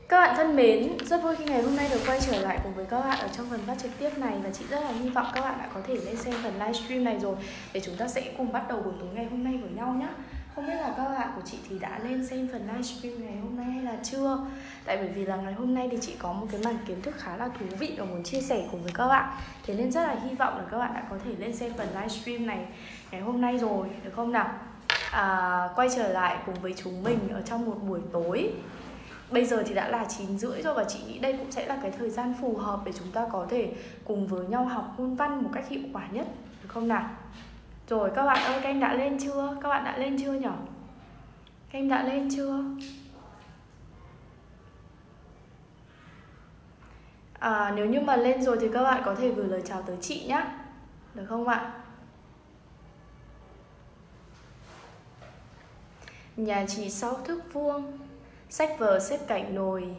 Các bạn thân mến, rất vui khi ngày hôm nay được quay trở lại cùng với các bạn ở trong phần phát trực tiếp này. Và chị rất là hy vọng các bạn đã có thể lên xem phần livestream này rồi, để chúng ta sẽ cùng bắt đầu buổi tối ngày hôm nay với nhau nhé. Không biết là các bạn của chị thì đã lên xem phần livestream ngày hôm nay hay là chưa? Bởi vì là ngày hôm nay thì chị có một cái mảng kiến thức khá là thú vị và muốn chia sẻ cùng với các bạn. Thế nên rất là hy vọng là các bạn đã có thể lên xem phần livestream này ngày hôm nay rồi, được không nào? Quay trở lại cùng với chúng mình ở trong một buổi tối. Bây giờ thì đã là 9:30 rồi và chị nghĩ đây cũng sẽ là cái thời gian phù hợp để chúng ta có thể cùng với nhau học ngôn văn một cách hiệu quả nhất, được không nào? Rồi các bạn ơi, các em đã lên chưa? Các bạn đã lên chưa nhỉ? Các em đã lên chưa? Nếu như mà lên rồi thì các bạn có thể gửi lời chào tới chị nhé, được không ạ? Nhà chị 6 thước vuông, sách vở xếp cạnh nồi.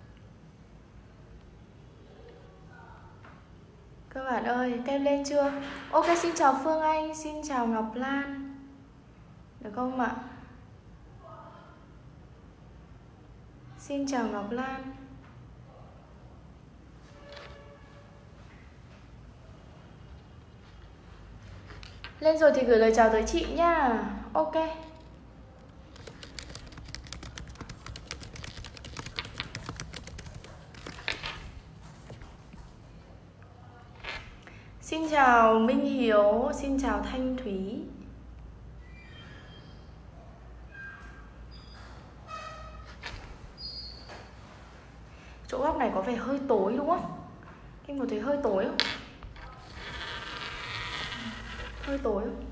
Các bạn ơi, các em lên chưa? Ok, xin chào Phương Anh, xin chào Ngọc Lan, được không ạ? Xin chào Ngọc Lan. Lên rồi thì gửi lời chào tới chị nha. Ok. Xin chào Minh Hiếu, xin chào Thanh Thúy. Chỗ góc này có vẻ hơi tối đúng không? Em có thấy hơi tối không? Hơi tối không?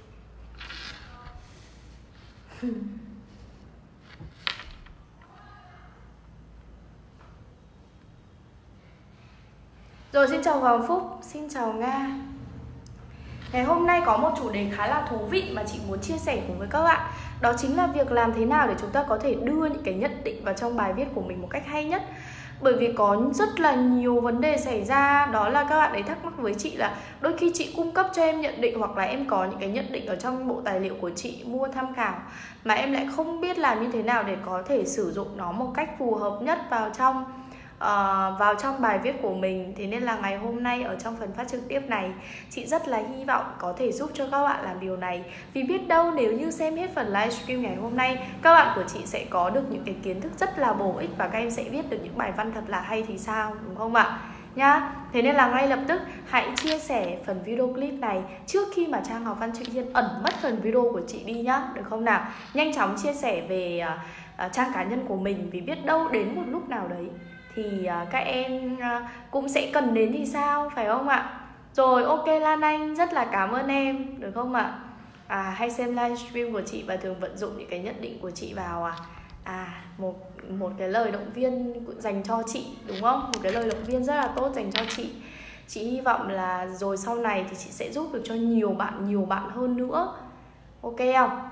Rồi, xin chào Hoàng Phúc, xin chào Nga. Ngày hôm nay có một chủ đề khá là thú vị mà chị muốn chia sẻ cùng với các bạn. Đó chính là việc làm thế nào để chúng ta có thể đưa những cái nhận định vào trong bài viết của mình một cách hay nhất. Bởi vì có rất là nhiều vấn đề xảy ra. Đó là các bạn ấy thắc mắc với chị là đôi khi chị cung cấp cho em nhận định, hoặc là em có những cái nhận định ở trong bộ tài liệu của chị mua tham khảo, mà em lại không biết làm như thế nào để có thể sử dụng nó một cách phù hợp nhất vào trong bài viết của mình. Thế nên là ngày hôm nay ở trong phần phát trực tiếp này, chị rất là hy vọng có thể giúp cho các bạn làm điều này. Vì biết đâu nếu như xem hết phần livestream ngày hôm nay, các bạn của chị sẽ có được những cái kiến thức rất là bổ ích và các em sẽ viết được những bài văn thật là hay thì sao, đúng không ạ? Nhá. Thế nên là ngay lập tức hãy chia sẻ phần video clip này trước khi mà trang Học Văn Chị Hiên ẩn mất phần video của chị đi nhá, được không nào? Nhanh chóng chia sẻ về trang cá nhân của mình, vì biết đâu đến một lúc nào đấy thì các em cũng sẽ cần đến thì sao, phải không ạ? Rồi, ok Lan Anh, rất là cảm ơn em, được không ạ? Hay xem livestream của chị và thường vận dụng những cái nhận định của chị vào một cái lời động viên dành cho chị, đúng không? Một cái lời động viên rất là tốt dành cho chị. Chị hy vọng là rồi sau này thì chị sẽ giúp được cho nhiều bạn hơn nữa. Ok không?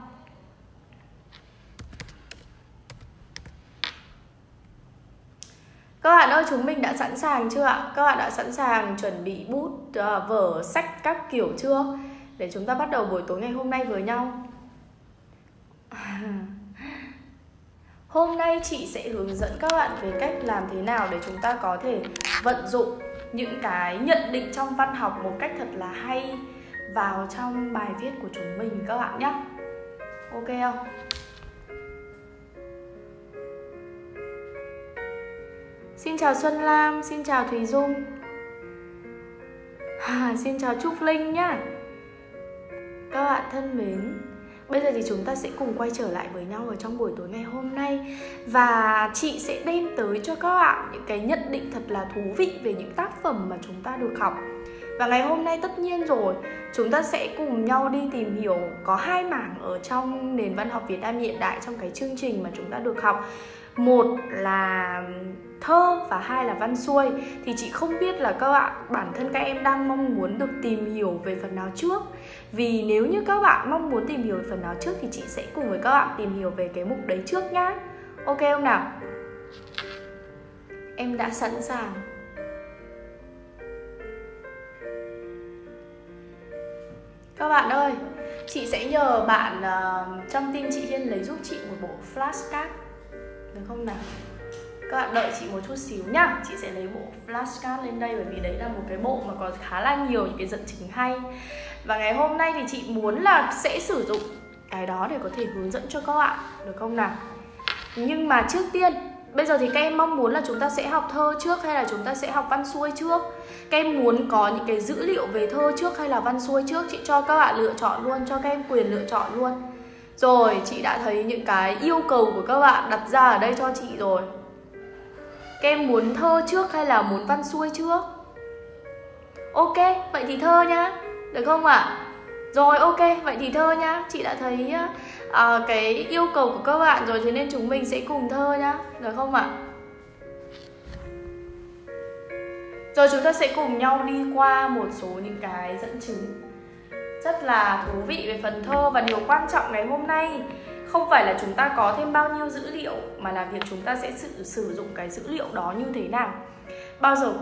Các bạn ơi, chúng mình đã sẵn sàng chưa ạ? Các bạn đã sẵn sàng chuẩn bị bút, vở, sách các kiểu chưa? Để chúng ta bắt đầu buổi tối ngày hôm nay với nhau. Hôm nay chị sẽ hướng dẫn các bạn về cách làm thế nào để chúng ta có thể vận dụng những cái nhận định trong văn học một cách thật là hay vào trong bài viết của chúng mình các bạn nhé. Ok không? Xin chào Xuân Lam, xin chào Thùy Dung, xin chào Trúc Linh nhá. Các bạn thân mến, bây giờ thì chúng ta sẽ cùng quay trở lại với nhau ở trong buổi tối ngày hôm nay. Và chị sẽ đem tới cho các bạn những cái nhận định thật là thú vị về những tác phẩm mà chúng ta được học. Và ngày hôm nay tất nhiên rồi, chúng ta sẽ cùng nhau đi tìm hiểu. Có 2 mảng ở trong nền văn học Việt Nam hiện đại trong cái chương trình mà chúng ta được học. Một là thơ và 2 là văn xuôi. Thì chị không biết là bản thân các em đang mong muốn được tìm hiểu về phần nào trước. Vì nếu như các bạn mong muốn tìm hiểu về phần nào trước thì chị sẽ cùng với các bạn tìm hiểu về cái mục đấy trước nhá. Ok không nào? Em đã sẵn sàng. Các bạn ơi, chị sẽ nhờ bạn trong team chị Hiên lấy giúp chị một bộ flashcard, được không nào? Các bạn đợi chị một chút xíu nhá. Chị sẽ lấy bộ flashcard lên đây, bởi vì đấy là một cái bộ mà có khá là nhiều những cái dẫn chứng hay. Và ngày hôm nay thì chị muốn là sẽ sử dụng cái đó để có thể hướng dẫn cho các bạn, được không nào? Nhưng mà trước tiên, bây giờ thì các em mong muốn là chúng ta sẽ học thơ trước hay là chúng ta sẽ học văn xuôi trước? Các em muốn có những cái dữ liệu về thơ trước hay là văn xuôi trước? Chị cho các bạn lựa chọn luôn, cho các em quyền lựa chọn luôn. Rồi, chị đã thấy những cái yêu cầu của các bạn đặt ra ở đây cho chị rồi. Các em muốn thơ trước hay là muốn văn xuôi trước? Ok, vậy thì thơ nhá, được không ạ? Rồi, ok, vậy thì thơ nhá. Chị đã thấy cái yêu cầu của các bạn rồi, thế nên chúng mình sẽ cùng thơ nhá, được không ạ? Rồi chúng ta sẽ cùng nhau đi qua một số những cái dẫn chứng rất là thú vị về phần thơ. Và điều quan trọng ngày hôm nay không phải là chúng ta có thêm bao nhiêu dữ liệu, mà là việc chúng ta sẽ sử dụng cái dữ liệu đó như thế nào. Bao giờ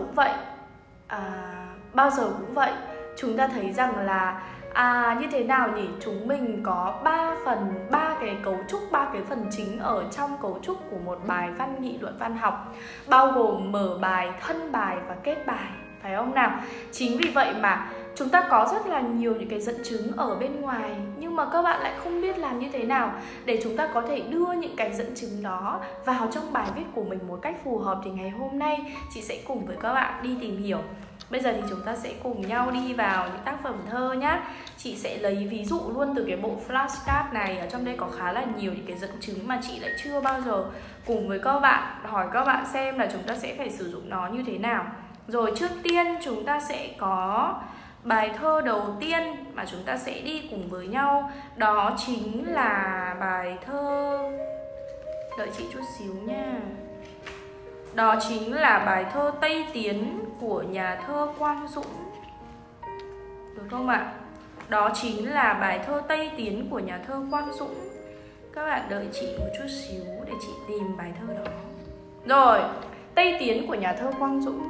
cũng vậy, chúng ta thấy rằng là như thế nào nhỉ? Chúng mình có 3 cái cấu trúc, 3 cái phần chính ở trong cấu trúc của một bài văn nghị luận văn học, bao gồm mở bài, thân bài và kết bài, phải không nào? Chính vì vậy mà chúng ta có rất là nhiều những cái dẫn chứng ở bên ngoài, nhưng mà các bạn lại không biết làm như thế nào để chúng ta có thể đưa những cái dẫn chứng đó vào trong bài viết của mình một cách phù hợp. Thì ngày hôm nay chị sẽ cùng với các bạn đi tìm hiểu. Bây giờ thì chúng ta sẽ cùng nhau đi vào những tác phẩm thơ nhá. Chị sẽ lấy ví dụ luôn từ cái bộ flashcard này. Ở trong đây có khá là nhiều những cái dẫn chứng mà chị lại chưa bao giờ cùng với các bạn hỏi các bạn xem là chúng ta sẽ phải sử dụng nó như thế nào. Rồi, trước tiên chúng ta sẽ có bài thơ đầu tiên mà chúng ta sẽ đi cùng với nhau. Đó chính là bài thơ, đợi chị chút xíu nha. Đó chính là bài thơ Tây Tiến của nhà thơ Quang Dũng, được không ạ? Đó chính là bài thơ Tây Tiến của nhà thơ Quang Dũng. Các bạn đợi chị một chút xíu để chị tìm bài thơ đó. Rồi, Tây Tiến của nhà thơ Quang Dũng.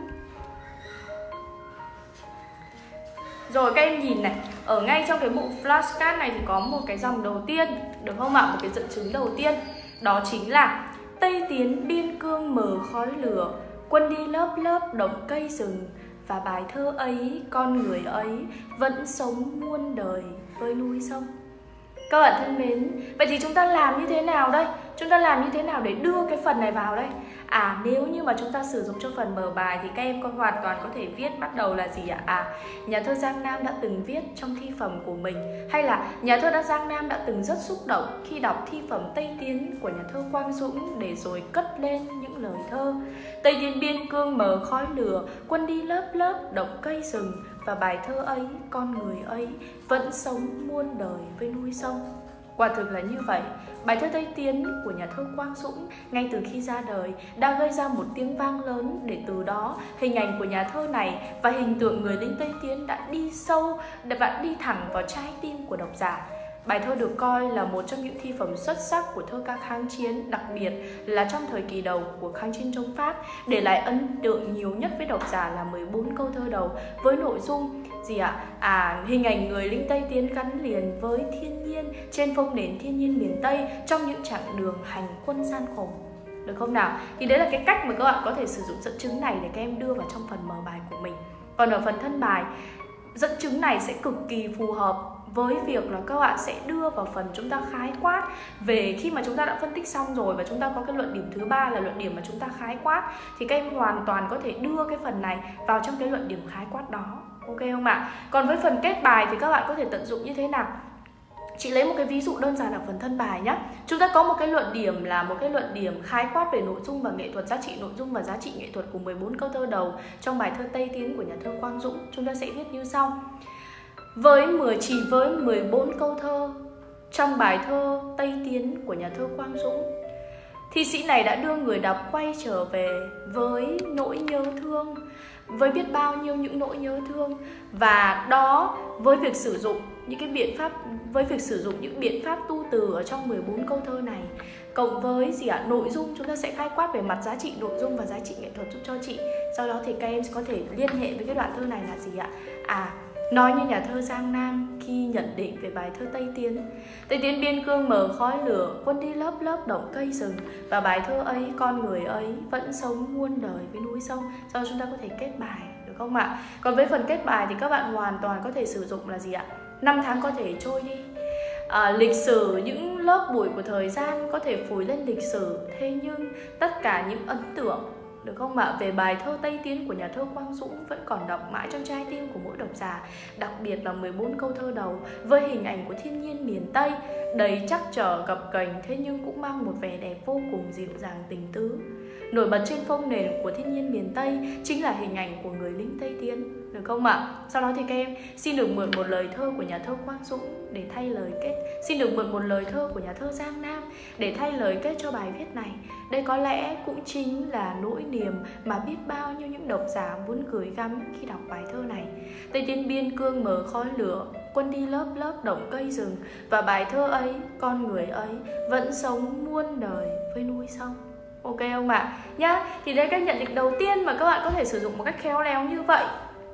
Rồi, các em nhìn này, ở ngay trong cái bộ flashcard này thì có một cái dòng đầu tiên, được không ạ? Một cái dẫn chứng đầu tiên, đó chính là Tây Tiến biên cương mờ khói lửa, quân đi lớp lớp động cây rừng. Và bài thơ ấy, con người ấy vẫn sống muôn đời với núi sông. Các bạn thân mến, vậy thì chúng ta làm như thế nào đây? Chúng ta làm như thế nào để đưa cái phần này vào đây? Nếu như mà chúng ta sử dụng cho phần mở bài thì các em hoàn toàn có thể viết bắt đầu là gì ạ? Nhà thơ Giang Nam đã từng viết trong thi phẩm của mình, hay là nhà thơ Giang Nam đã từng rất xúc động khi đọc thi phẩm Tây Tiến của nhà thơ Quang Dũng, để rồi cất lên những lời thơ Tây Tiến biên cương mờ khói lửa, quân đi lớp lớp động cây rừng. Và bài thơ ấy, con người ấy vẫn sống muôn đời với núi sông. Quả thực là như vậy, bài thơ Tây Tiến của nhà thơ Quang Dũng ngay từ khi ra đời đã gây ra một tiếng vang lớn, để từ đó hình ảnh của nhà thơ này và hình tượng người lính Tây Tiến đã đi sâu và đi thẳng vào trái tim của độc giả. Bài thơ được coi là một trong những thi phẩm xuất sắc của thơ ca kháng chiến, đặc biệt là trong thời kỳ đầu của kháng chiến chống Pháp, để lại ấn tượng nhiều nhất với độc giả là 14 câu thơ đầu với nội dung hình ảnh người lính Tây Tiến gắn liền với thiên nhiên trên phông nền thiên nhiên miền Tây trong những chặng đường hành quân gian khổ. Được không nào? Thì đấy là cái cách mà các bạn có thể sử dụng dẫn chứng này để các em đưa vào trong phần mở bài của mình. Còn ở phần thân bài, dẫn chứng này sẽ cực kỳ phù hợp với việc là các bạn sẽ đưa vào phần chúng ta khái quát về khi mà chúng ta đã phân tích xong rồi, và chúng ta có cái luận điểm thứ 3 là luận điểm mà chúng ta khái quát, thì các em hoàn toàn có thể đưa cái phần này vào trong cái luận điểm khái quát đó. Ok không ạ? Còn với phần kết bài thì các bạn có thể tận dụng như thế nào? Chị lấy một cái ví dụ đơn giản ở phần thân bài nhé. Chúng ta có một cái luận điểm là một cái luận điểm khái quát về nội dung và nghệ thuật, giá trị nội dung và giá trị nghệ thuật của 14 câu thơ đầu trong bài thơ Tây Tiến của nhà thơ Quang Dũng. Chúng ta sẽ viết như sau. Chỉ với 14 câu thơ trong bài thơ Tây Tiến của nhà thơ Quang Dũng, thi sĩ này đã đưa người đọc quay trở về với nỗi nhớ thương, với biết bao nhiêu những nỗi nhớ thương, và đó với việc sử dụng những biện pháp tu từ ở trong 14 câu thơ này, cộng với nội dung, chúng ta sẽ khai quát về mặt giá trị nội dung và giá trị nghệ thuật giúp cho chị. Sau đó thì các em có thể liên hệ với cái đoạn thơ này là gì ạ? Nói như nhà thơ Giang Nam khi nhận định về bài thơ Tây Tiến. Tây Tiến biên cương mờ khói lửa, quân đi lớp lớp động cây rừng. Và bài thơ ấy, con người ấy vẫn sống muôn đời với núi sông. Sau đó chúng ta có thể kết bài, được không ạ? Còn với phần kết bài thì các bạn hoàn toàn có thể sử dụng là gì ạ? Năm tháng có thể trôi đi, lịch sử, những lớp bụi của thời gian có thể phủi lên lịch sử, thế nhưng tất cả những ấn tượng, được không ạ, về bài thơ Tây Tiến của nhà thơ Quang Dũng vẫn còn đọng mãi trong trái tim của mỗi độc giả. Đặc biệt là 14 câu thơ đầu với hình ảnh của thiên nhiên miền Tây đầy trắc trở gập ghềnh, thế nhưng cũng mang một vẻ đẹp vô cùng dịu dàng tình tứ. Nổi bật trên phông nền của thiên nhiên miền Tây chính là hình ảnh của người lính Tây Tiến, được không ạ? Sau đó thì các em xin được mượn một lời thơ của nhà thơ Quang Dũng để thay lời kết. Xin được mượn một lời thơ của nhà thơ Giang Nam để thay lời kết cho bài viết này. Đây có lẽ cũng chính là nỗi niềm mà biết bao nhiêu những độc giả muốn gửi gắm khi đọc bài thơ này. Tây Tiến biên cương mờ khói lửa, quân đi lớp lớp động cây rừng. Và bài thơ ấy, con người ấy vẫn sống muôn đời với núi sông. Ok không ạ? Nhá, thì đây cái nhận định đầu tiên mà các bạn có thể sử dụng một cách khéo léo như vậy.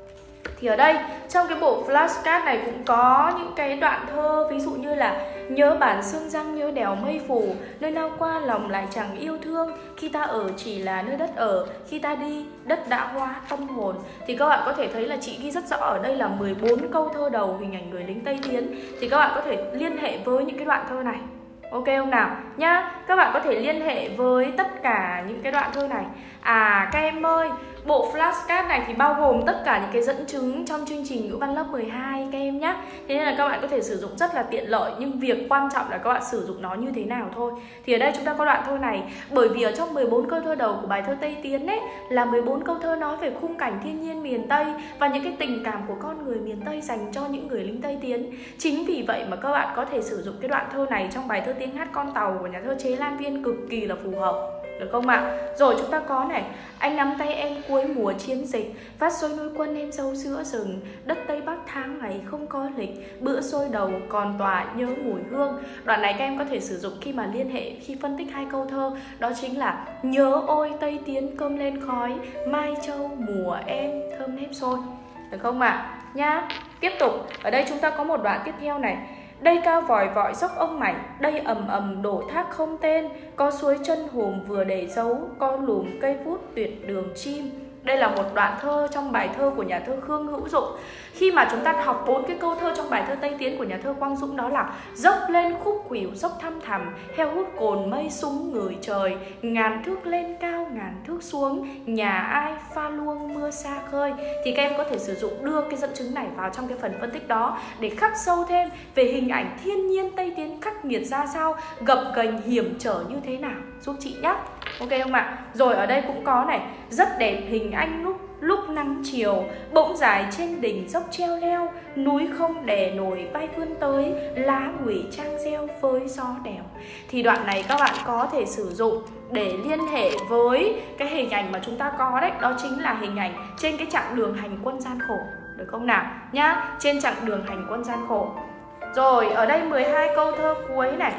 Thì ở đây, trong cái bộ flashcard này cũng có những cái đoạn thơ, ví dụ như là nhớ bản xương răng, nhớ đèo mây phủ, nơi nào qua lòng lại chẳng yêu thương, khi ta ở chỉ là nơi đất ở, khi ta đi, đất đã hóa tâm hồn. Thì các bạn có thể thấy là chị ghi rất rõ ở đây là 14 câu thơ đầu hình ảnh người lính Tây Tiến. Thì các bạn có thể liên hệ với những cái đoạn thơ này. Ok không nào? Nhá, các bạn có thể liên hệ với tất cả những cái đoạn thơ này. Các em ơi, bộ flashcard này thì bao gồm tất cả những cái dẫn chứng trong chương trình ngữ văn lớp 12 các em nhé. Thế nên là các bạn có thể sử dụng rất là tiện lợi, nhưng việc quan trọng là các bạn sử dụng nó như thế nào thôi. Thì ở đây chúng ta có đoạn thơ này, bởi vì ở trong 14 câu thơ đầu của bài thơ Tây Tiến ấy là 14 câu thơ nói về khung cảnh thiên nhiên miền Tây và những cái tình cảm của con người miền Tây dành cho những người lính Tây Tiến. Chính vì vậy mà các bạn có thể sử dụng cái đoạn thơ này trong bài thơ Tiếng hát con tàu của nhà thơ Chế Lan Viên cực kỳ là phù hợp. Được không ạ? Rồi chúng ta có này, anh nắm tay em cuối mùa chiến dịch, vắt xôi nuôi quân em sâu giữa rừng, đất Tây Bắc tháng ngày không có lịch, bữa xôi đầu còn tỏa nhớ mùi hương. Đoạn này các em có thể sử dụng khi mà liên hệ, khi phân tích hai câu thơ, đó chính là nhớ ôi Tây Tiến cơm lên khói, mai châu mùa em thơm nếp xôi. Được không ạ? Nhá. Tiếp tục, ở đây chúng ta có một đoạn tiếp theo này. Đây cao vòi vọi dốc ông mảnh, đây ầm ầm đổ thác không tên, có suối chân hùm vừa để dấu, có lùm cây vút tuyệt đường chim. Đây là một đoạn thơ trong bài thơ của nhà thơ Khương Hữu Dụng. Khi mà chúng ta học 4 cái câu thơ trong bài thơ Tây Tiến của nhà thơ Quang Dũng, đó là dốc lên khúc khuỷu dốc thăm thẳm, heo hút cồn mây súng ngửi trời, ngàn thước lên cao ngàn thước xuống, nhà ai pha luông mưa xa khơi. Thì các em có thể sử dụng đưa cái dẫn chứng này vào trong cái phần phân tích đó để khắc sâu thêm về hình ảnh thiên nhiên Tây Tiến khắc nghiệt ra sao, gập ghềnh hiểm trở như thế nào, giúp chị nhé. Ok không ạ? Rồi ở đây cũng có này, rất đẹp hình anh lúc nắng chiều, bỗng dài trên đỉnh dốc treo leo, núi không đè nổi bay vươn tới, lá ngụy trang reo với gió đèo. Thì đoạn này các bạn có thể sử dụng để liên hệ với cái hình ảnh mà chúng ta có đấy, đó chính là hình ảnh trên cái chặng đường hành quân gian khổ, được không nào? Nhá, trên chặng đường hành quân gian khổ. Rồi ở đây 12 câu thơ cuối này,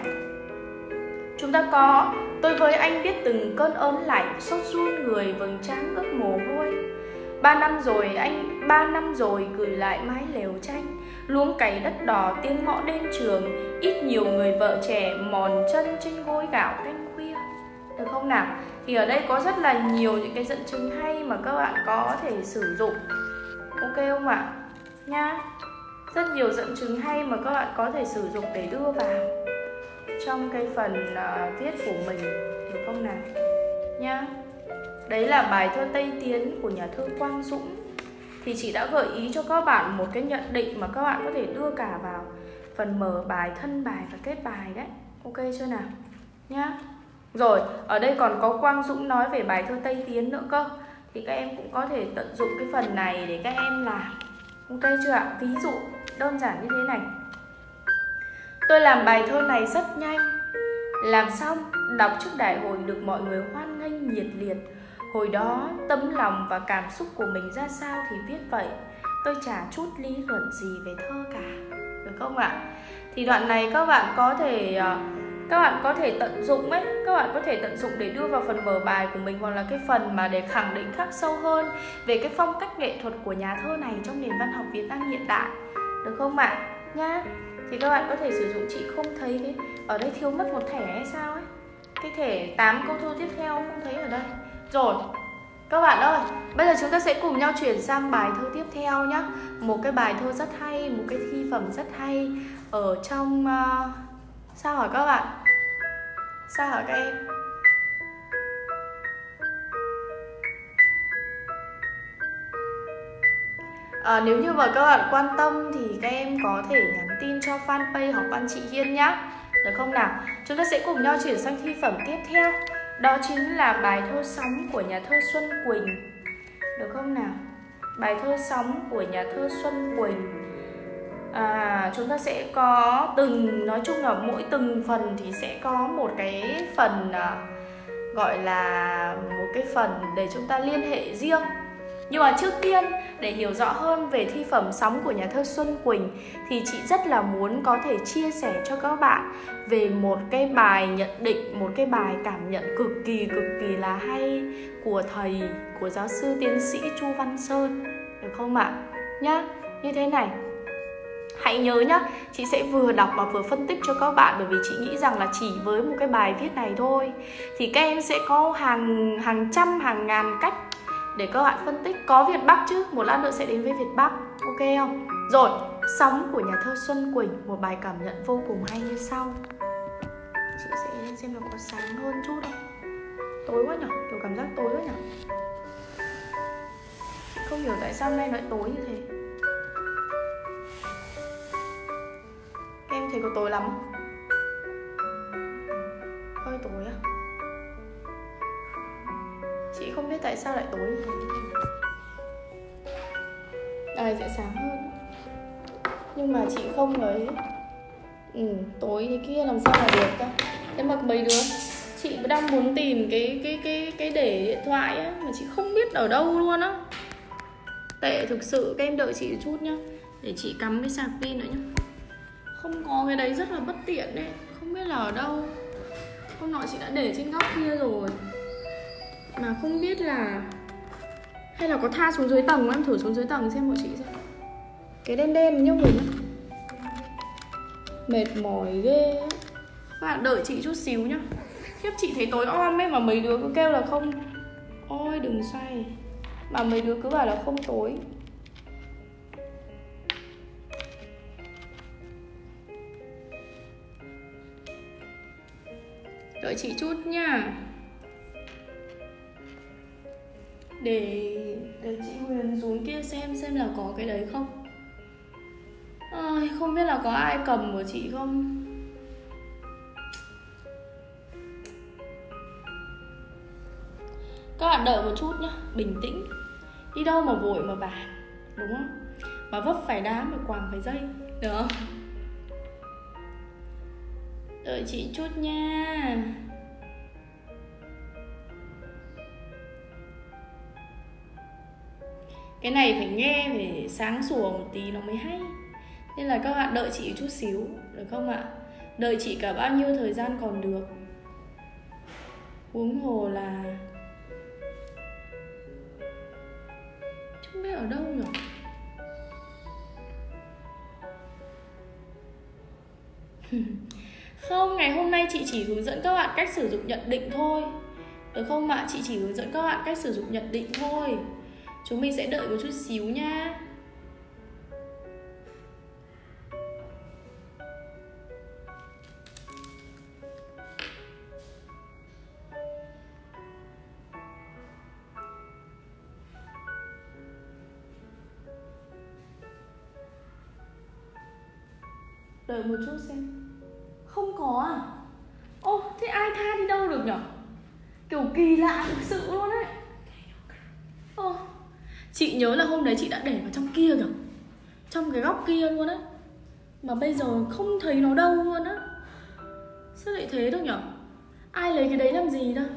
chúng ta có tôi với anh biết từng cơn ớn lạnh, sốt run người vầng trán ướt mồ hôi. 3 năm rồi gửi lại mái lều tranh, luống cày đất đỏ tiếng mõ đến trường, ít nhiều người vợ trẻ mòn chân trên gối gạo canh khuya. Được không nào? Thì ở đây có rất là nhiều những cái dẫn chứng hay mà các bạn có thể sử dụng. Ok không ạ? Nha. Rất nhiều dẫn chứng hay mà các bạn có thể sử dụng để đưa vào trong cái phần viết của mình, được không nào? Nhá. Đấy là bài thơ Tây Tiến của nhà thơ Quang Dũng. Thì chị đã gợi ý cho các bạn một cái nhận định mà các bạn có thể đưa cả vào phần mở bài, thân bài và kết bài đấy. Ok chưa nào? Nhá. Rồi, ở đây còn có Quang Dũng nói về bài thơ Tây Tiến nữa cơ. Thì các em cũng có thể tận dụng cái phần này để các em làm. Ok chưa ạ? Ví dụ đơn giản như thế này. Tôi làm bài thơ này rất nhanh. Làm xong, đọc trước đại hội được mọi người hoan nghênh nhiệt liệt. Hồi đó, tấm lòng và cảm xúc của mình ra sao thì viết vậy. Tôi chả chút lý luận gì về thơ cả. Được không ạ? Thì đoạn này các bạn có thể tận dụng ấy, các bạn có thể tận dụng để đưa vào phần mở bài của mình, hoặc là cái phần mà để khẳng định khắc sâu hơn về cái phong cách nghệ thuật của nhà thơ này trong nền văn học Việt Nam hiện đại. Được không ạ? nhá. Thì các bạn có thể sử dụng, chị không thấy cái ở đây thiếu mất một thẻ hay sao ấy. Cái thẻ 8 câu thơ tiếp theo không thấy ở đây. Rồi, các bạn ơi, bây giờ chúng ta sẽ cùng nhau chuyển sang bài thơ tiếp theo nhá. Một cái bài thơ rất hay, một cái thi phẩm rất hay ở trong sao hả các bạn? Sao hả các em? Nếu như mà các bạn quan tâm thì các em có thể nhắn tin cho fanpage học văn chị Hiên nhá. Được không nào? Chúng ta sẽ cùng nhau chuyển sang thi phẩm tiếp theo. Đó chính là bài thơ Sóng của nhà thơ Xuân Quỳnh. Được không nào? Bài thơ Sóng của nhà thơ Xuân Quỳnh. Chúng ta sẽ có nói chung là mỗi từng phần thì sẽ có một cái phần gọi là một cái phần để chúng ta liên hệ riêng. Nhưng mà trước tiên, để hiểu rõ hơn về thi phẩm Sóng của nhà thơ Xuân Quỳnh thì chị rất là muốn có thể chia sẻ cho các bạn về một cái bài nhận định, một cái bài cảm nhận cực kỳ là hay của thầy, của giáo sư tiến sĩ Chu Văn Sơn. Được không ạ? Nhá, như thế này. Hãy nhớ nhá, chị sẽ vừa đọc và vừa phân tích cho các bạn, bởi vì chị nghĩ rằng là chỉ với một cái bài viết này thôi thì các em sẽ có hàng trăm, hàng ngàn cách để các bạn phân tích. Có Việt Bắc chứ, một lát nữa sẽ đến với Việt Bắc, ok không? Rồi, Sóng của nhà thơ Xuân Quỳnh, một bài cảm nhận vô cùng hay như sau. Chị sẽ lên xem nó có sáng hơn chút không? Tối quá nhở, kiểu cảm giác tối quá nhở. Chị không hiểu tại sao hôm nay lại tối như thế. Em thấy có tối lắm không? Hơi tối á. Chị không biết tại sao lại tối như thế. Này sẽ sáng hơn. Nhưng mà chị không ấy. Tối thế kia làm sao mà được ta. Thế mà mấy đứa, chị đang muốn tìm cái để điện thoại á, mà chị không biết ở đâu luôn á. Tệ thực sự, các em đợi chị chút nhá. Để chị cắm cái sạc pin nữa nhá. Không có cái đấy rất là bất tiện đấy. Không biết là ở đâu. Hôm nọ chị đã để trên góc kia rồi mà không biết là hay là có tha xuống dưới tầng. Em thử xuống dưới tầng xem hộ chị xem. Cái đen đen nhung rồi nhá. Mệt mỏi ghê á. Các bạn đợi chị chút xíu nhá. Khiếp, chị thấy tối om ấy mà mấy đứa cứ kêu là không. Ôi đừng xoay. Mà mấy đứa cứ bảo là không tối. Đợi chị chút nha. Để chị Huyền xuống kia xem là có cái đấy không. Không biết là có ai cầm của chị không. Các bạn đợi một chút nhá, bình tĩnh. Đi đâu mà vội mà vàng, đúng không? Mà vấp phải đá mà quàng phải dây, được không? Đợi chị chút nha. Cái này phải nghe, phải sáng sủa một tí nó mới hay. Nên là các bạn đợi chị chút xíu, được không ạ? Đợi chị cả bao nhiêu thời gian còn được. Huống hồ là không biết ở đâu nhỉ. Không, ngày hôm nay chị chỉ hướng dẫn các bạn cách sử dụng nhận định thôi. Được không ạ? Chị chỉ hướng dẫn các bạn cách sử dụng nhận định thôi. Chúng mình sẽ đợi một chút xíu nha. Đợi một chút xem. Không có à? Ô, thế ai tha đi đâu được nhở? Kiểu kỳ lạ thực sự luôn ấy. Ô, chị nhớ là hôm đấy chị đã để vào trong kia kìa. Trong cái góc kia luôn á. Mà bây giờ không thấy nó đâu luôn á. Sao lại thế được nhở? Ai lấy cái đấy làm gì đâu?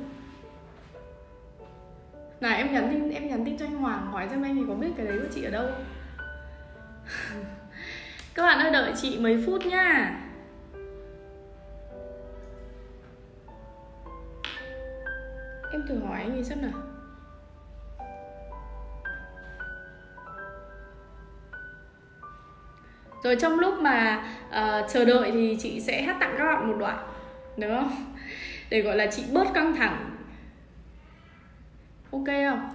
Này em nhắn tin cho anh Hoàng hỏi xem anh ấy có biết cái đấy của chị ở đâu không? Các bạn ơi, đợi chị mấy phút nha. Em thử hỏi anh ấy xem nào. Rồi trong lúc mà chờ đợi thì chị sẽ hát tặng các bạn một đoạn, được không? Để gọi là chị bớt căng thẳng. Ok không?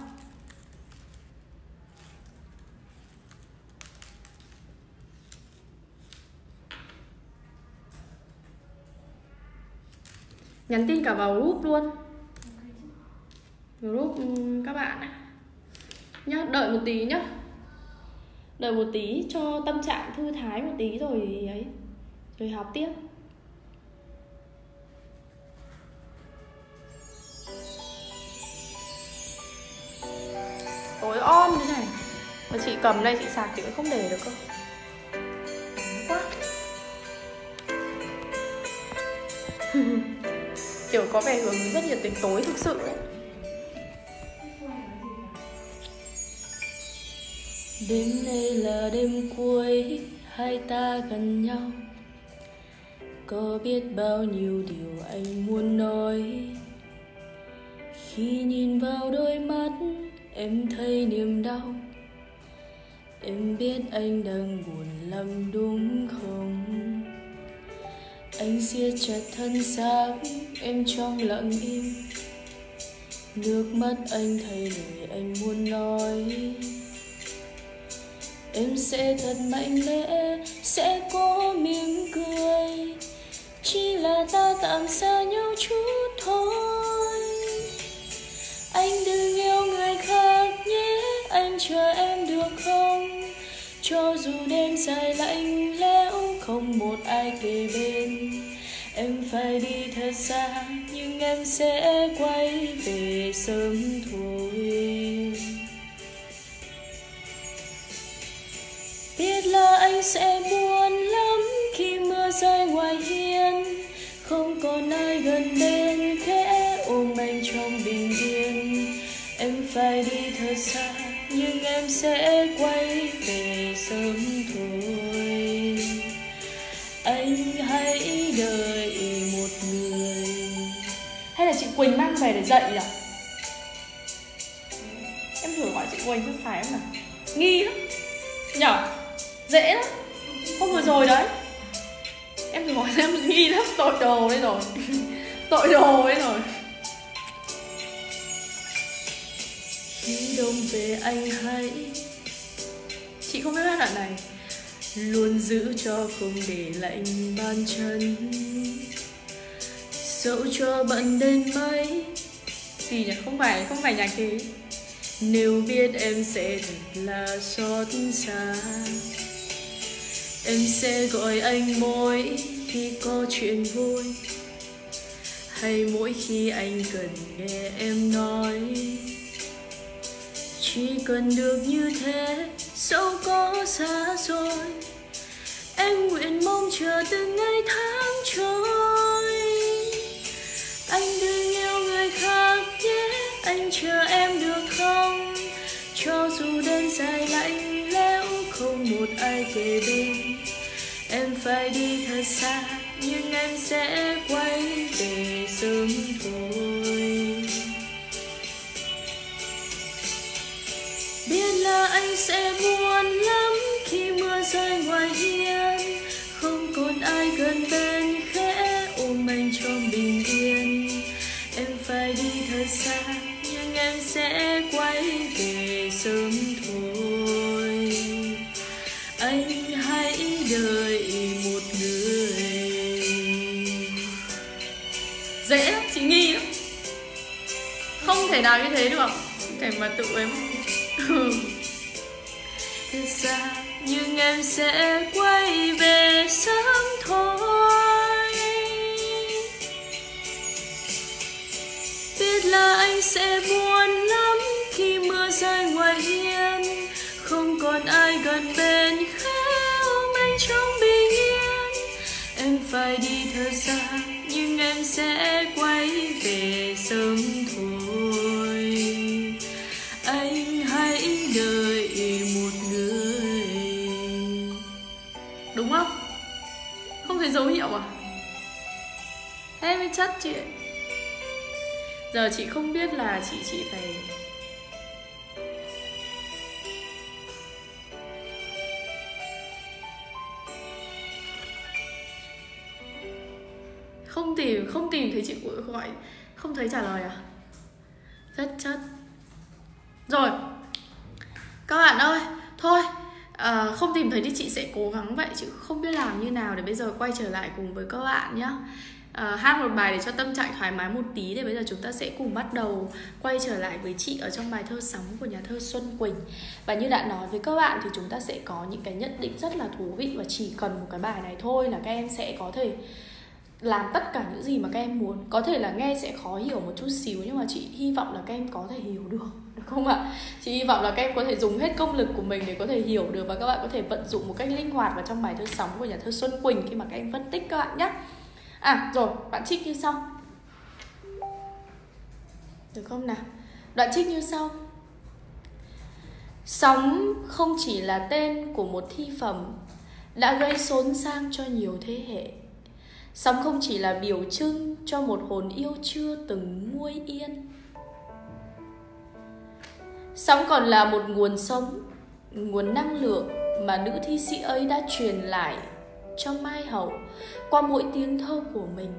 Nhắn tin cả vào group luôn, group các bạn nhá. Đợi một tí nhá, đợi một tí cho tâm trạng thư thái một tí rồi ấy, rồi học tiếp. Tối om thế này mà chị cầm đây chị sạc chị cũng không để được cơ, quá. Kiểu có vẻ hướng rất nhiệt tình, tối thực sự đấy. Đêm nay là đêm cuối, hai ta gần nhau. Có biết bao nhiêu điều anh muốn nói. Khi nhìn vào đôi mắt, em thấy niềm đau. Em biết anh đang buồn lắm đúng không? Anh siết chặt thân xác, em trong lặng im. Nước mắt anh thay lời anh muốn nói. Em sẽ thật mạnh mẽ, sẽ có mỉm cười. Chỉ là ta tạm xa nhau chút thôi. Anh đừng yêu người khác nhé, anh chờ em được không? Cho dù đêm dài lạnh lẽo, không một ai kề bên. Em phải đi thật xa, nhưng em sẽ quay về sớm thôi. Biết là anh sẽ buồn lắm khi mưa rơi ngoài hiên. Không còn ai gần bên khẽ ôm anh trong bình yên. Em phải đi thật xa, nhưng em sẽ quay về sớm thôi. Anh hãy đợi một người. Hay là chị Quỳnh mang về để dạy nhỉ? Em thử gọi chị Quỳnh không phải không nào? Nghi lắm nhở? Dễ lắm. Hôm vừa rồi đấy em thử gọi xem, nghi lắm. Tội đồ đấy rồi. Tội đồ đấy rồi. Khi đông về anh hãy, chị không biết hát đoạn này, luôn giữ cho không để lạnh bàn chân. Dẫu cho bận đến mấy. gì nhỉ? Không phải nhạc thế. Nếu biết em sẽ thật là xót xa. Em sẽ gọi anh mỗi khi có chuyện vui, hay mỗi khi anh cần nghe em nói. Chỉ cần được như thế, dẫu có xa xôi, em nguyện mong chờ từng ngày tháng trôi. Anh đừng yêu người khác nhé, anh chờ em được không? Cho dù đêm dài lạnh lẽo, không một ai kề bên. Em phải đi thật xa, nhưng em sẽ quay về sớm thôi. Biết là anh sẽ buồn lắm khi mưa rơi ngoài hiên. Không còn ai gần bên khẽ ôm anh trong bình yên. Em phải đi thật xa, nhưng em sẽ quay về sớm thôi. Anh hãy đợi một người. Dễ lắm, chị nghi lắm. Không thể nào như thế được. Để mà tự em Thật xa, nhưng em sẽ quay về sớm thôi. Biết là anh sẽ buồn lắm khi mưa rơi ngoài hiên. Không còn ai gần bên khẽ ôm anh trong bình yên. Em phải đi thật xa, nhưng em sẽ quay về sớm thôi. Anh hãy đợi một người. đúng không? Không thấy dấu hiệu à? Thế mới chất chị ấy. Giờ chị không biết là chị phải Không tìm thấy chị gọi, không thấy trả lời à? Rất chất. Rồi các bạn ơi, thôi không tìm thấy thì chị sẽ cố gắng vậy, chị không biết làm như nào để bây giờ quay trở lại cùng với các bạn nhé. Hát một bài để cho tâm trạng thoải mái một tí, để bây giờ chúng ta sẽ cùng bắt đầu quay trở lại với chị ở trong bài thơ Sóng của nhà thơ Xuân Quỳnh. Và như đã nói với các bạn thì chúng ta sẽ có những cái nhận định rất là thú vị, và chỉ cần một cái bài này thôi là các em sẽ có thể làm tất cả những gì mà các em muốn. Có thể là nghe sẽ khó hiểu một chút xíu, nhưng mà chị hy vọng là các em có thể hiểu được không ạ? Chị hy vọng là các em có thể dùng hết công lực của mình để có thể hiểu được, và các bạn có thể vận dụng một cách linh hoạt vào trong bài thơ Sóng của nhà thơ Xuân Quỳnh khi mà các em phân tích các bạn nhé. Rồi, đoạn trích như sau. Được không nào? Đoạn trích như sau. Sóng không chỉ là tên của một thi phẩm đã gây xốn xang cho nhiều thế hệ. Sóng không chỉ là biểu trưng cho một hồn yêu chưa từng nguôi yên. Sóng còn là một nguồn sống, nguồn năng lượng mà nữ thi sĩ ấy đã truyền lại cho Mai Hậu qua mỗi tiếng thơ của mình.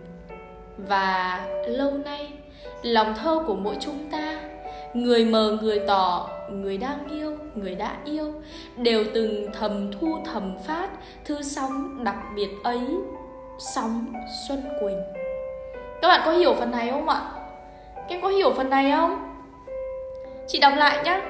Và lâu nay, lòng thơ của mỗi chúng ta, người mờ người tỏ, người đang yêu, người đã yêu, đều từng thầm thu thầm phát thư sóng đặc biệt ấy, Sóng Xuân Quỳnh. Các bạn có hiểu phần này không ạ? Các em có hiểu phần này không? Chị đọc lại nhé.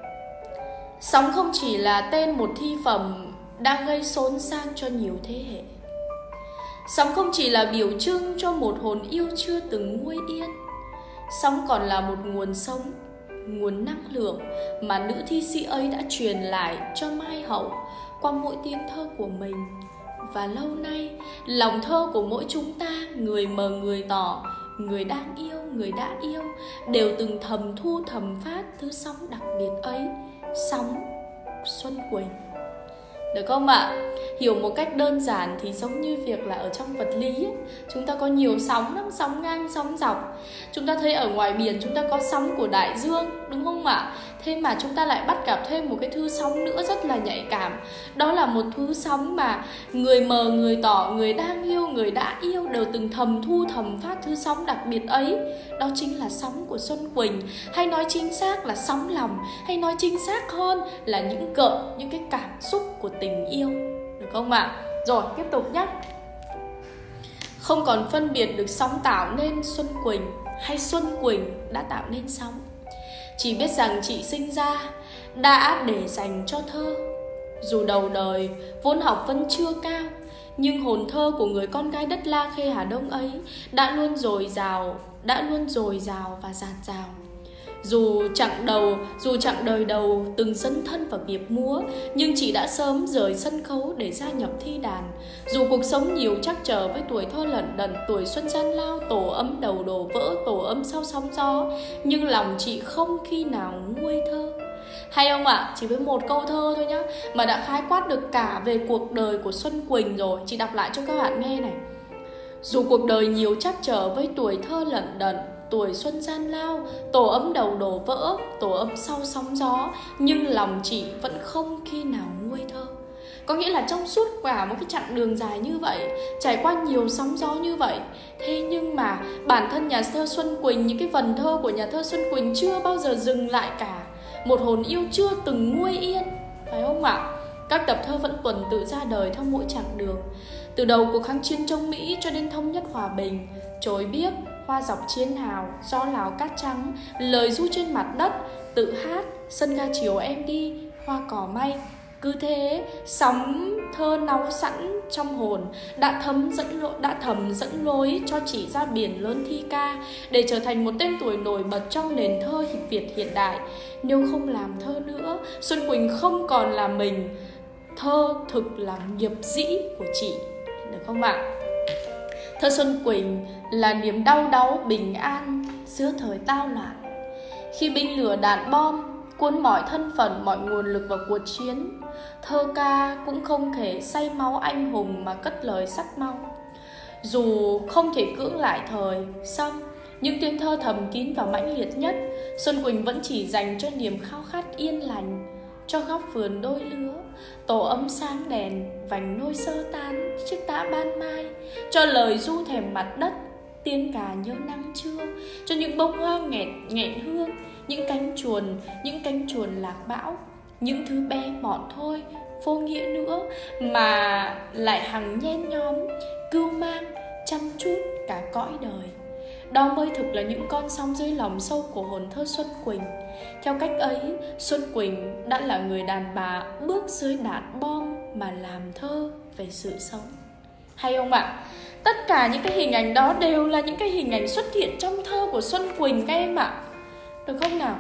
Sóng không chỉ là tên một thi phẩm đang gây xốn xang cho nhiều thế hệ. Sóng không chỉ là biểu trưng cho một hồn yêu chưa từng nguôi yên. Sóng còn là một nguồn sống, nguồn năng lượng mà nữ thi sĩ ấy đã truyền lại cho Mai Hậu qua mỗi tiếng thơ của mình. Và lâu nay, lòng thơ của mỗi chúng ta, người mờ người tỏ, người đang yêu, người đã yêu, đều từng thầm thu thầm phát thứ sóng đặc biệt ấy, Sóng Xuân Quỳnh. Được không ạ? Hiểu một cách đơn giản thì giống như việc là ở trong vật lý ấy, chúng ta có nhiều sóng lắm, sóng ngang, sóng dọc. Chúng ta thấy ở ngoài biển chúng ta có sóng của đại dương, đúng không ạ? Thế mà chúng ta lại bắt gặp thêm một cái thứ sóng nữa rất là nhạy cảm. Đó là một thứ sóng mà người mờ người tỏ, người đang yêu, người đã yêu đều từng thầm thu thầm phát thứ sóng đặc biệt ấy. Đó chính là sóng của Xuân Quỳnh, hay nói chính xác là sóng lòng, hay nói chính xác hơn là những gợn, những cái cảm xúc của tình yêu. Được không ạ? Rồi, tiếp tục nhé. Không còn phân biệt được sóng tạo nên Xuân Quỳnh hay Xuân Quỳnh đã tạo nên sóng. Chỉ biết rằng chị sinh ra đã để dành cho thơ. Dù đầu đời vốn học vẫn chưa cao, nhưng hồn thơ của người con gái đất La Khê Hà Đông ấy đã luôn dồi dào và dạt dào. Dù chặng đời đầu từng dấn thân vào nghiệp múa, nhưng chị đã sớm rời sân khấu để gia nhập thi đàn. Dù cuộc sống nhiều trắc trở với tuổi thơ lận đận, tuổi xuân gian lao, tổ ấm đầu đổ vỡ, tổ ấm sau sóng gió, nhưng lòng chị không khi nào nguôi thơ. Hay không ạ? Chỉ với một câu thơ thôi nhá, mà đã khái quát được cả về cuộc đời của Xuân Quỳnh rồi. Chị đọc lại cho các bạn nghe này. Dù cuộc đời nhiều trắc trở với tuổi thơ lận đận, tuổi xuân gian lao, tổ ấm đầu đổ vỡ, tổ ấm sau sóng gió, nhưng lòng chị vẫn không khi nào nguôi thơ. Có nghĩa là trong suốt cả một cái chặng đường dài như vậy, trải qua nhiều sóng gió như vậy, thế nhưng mà bản thân nhà thơ Xuân Quỳnh, những cái vần thơ của nhà thơ Xuân Quỳnh chưa bao giờ dừng lại cả. Một hồn yêu chưa từng nguôi yên, phải không ạ? Các tập thơ vẫn tuần tự ra đời theo mỗi chặng đường. Từ đầu cuộc kháng chiến chống Mỹ cho đến thống nhất hòa bình, Chối biếc, hoa dọc chiến hào, gió Lào cát trắng, lời ru trên mặt đất, tự hát, sân ga chiều em đi, hoa cỏ may. Cứ thế, sóng thơ náu sẵn trong hồn đã thầm dẫn lối cho chị ra biển lớn thi ca, để trở thành một tên tuổi nổi bật trong nền thơ Việt hiện đại. Nếu không làm thơ nữa, Xuân Quỳnh không còn là mình. Thơ thực là nghiệp dĩ của chị. Được không ạ? Thơ Xuân Quỳnh là niềm đau đáu bình an giữa thời tao loạn. Khi binh lửa đạn bom cuốn mọi thân phận, mọi nguồn lực vào cuộc chiến, thơ ca cũng không thể say máu anh hùng mà cất lời sắc mau. Dù không thể cưỡng lại thời, song những tiếng thơ thầm kín và mãnh liệt nhất, Xuân Quỳnh vẫn chỉ dành cho niềm khao khát yên lành, cho góc vườn đôi lứa, tổ ấm sáng đèn, vành nôi sơ tan, chiếc tã ban mai, cho lời ru thèm mặt đất, tiếng gà nhớ nắng trưa, cho những bông hoa nghẹn hương, những cánh chuồn lạc bão, những thứ bé mọn thôi, vô nghĩa nữa mà lại hằng nhen nhóm, cưu mang, chăm chút cả cõi đời. Đó mới thực là những con sóng dưới lòng sâu của hồn thơ Xuân Quỳnh. Theo cách ấy, Xuân Quỳnh đã là người đàn bà bước dưới đạn bom mà làm thơ về sự sống. Hay không ạ? Tất cả những cái hình ảnh đó đều là những cái hình ảnh xuất hiện trong thơ của Xuân Quỳnh các em ạ. Được không nào?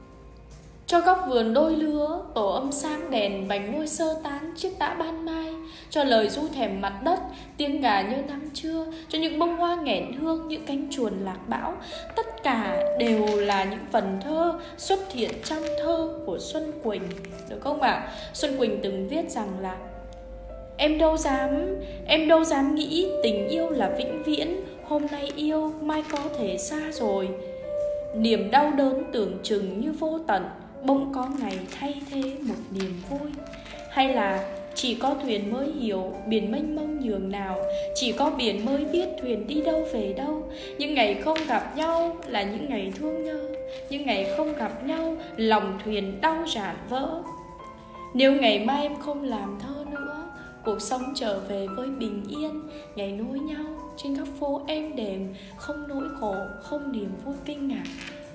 Cho góc vườn đôi lứa, tổ âm sáng đèn, vành môi sơ tán chiếc tã ban mai. Cho lời du thèm mặt đất, tiếng gà nhớ nắng trưa. Cho những bông hoa nghẹn hương, những cánh chuồn lạc bão. Tất cả đều là những phần thơ xuất hiện trong thơ của Xuân Quỳnh. Được không ạ? Xuân Quỳnh từng viết rằng là: Em đâu dám nghĩ tình yêu là vĩnh viễn. Hôm nay yêu, mai có thể xa rồi. Niềm đau đớn tưởng chừng như vô tận, bỗng có ngày thay thế một niềm vui. Hay là chỉ có thuyền mới hiểu biển mênh mông nhường nào, chỉ có biển mới biết thuyền đi đâu về đâu. Những ngày không gặp nhau là những ngày thương nhớ, những ngày không gặp nhau lòng thuyền đau rạn vỡ. Nếu ngày mai em không làm thơ nữa, cuộc sống trở về với bình yên, ngày nối nhau trên các phố êm đềm, không nỗi khổ, không niềm vui kinh ngạc.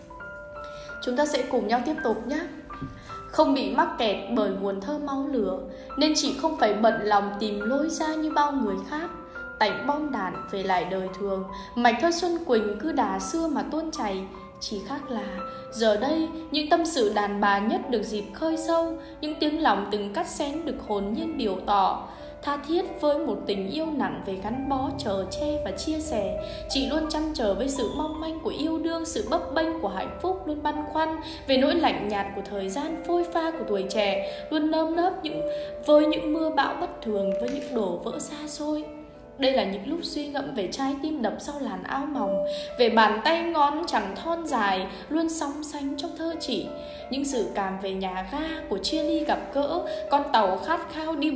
Chúng ta sẽ cùng nhau tiếp tục nhé. Không bị mắc kẹt bởi nguồn thơ máu lửa, nên chị không phải bận lòng tìm lối ra như bao người khác. Tạnh bom đạn về lại đời thường, mạch thơ Xuân Quỳnh cứ đà xưa mà tuôn chảy. Chỉ khác là giờ đây những tâm sự đàn bà nhất được dịp khơi sâu, những tiếng lòng từng cắt xén được hồn nhiên biểu tỏ. Tha thiết với một tình yêu nặng về gắn bó, chở che và chia sẻ. Chị luôn trăn trở với sự mong manh của yêu đương, sự bấp bênh của hạnh phúc, luôn băn khoăn về nỗi lạnh nhạt của thời gian, phôi pha của tuổi trẻ, luôn nơm nớp với những mưa bão bất thường, với những đổ vỡ xa xôi. Đây là những lúc suy ngẫm về trái tim đập sau làn áo mỏng, về bàn tay ngón chẳng thon dài luôn sóng sánh trong thơ chị. Những sự cảm về nhà ga của chia ly gặp gỡ, con tàu khát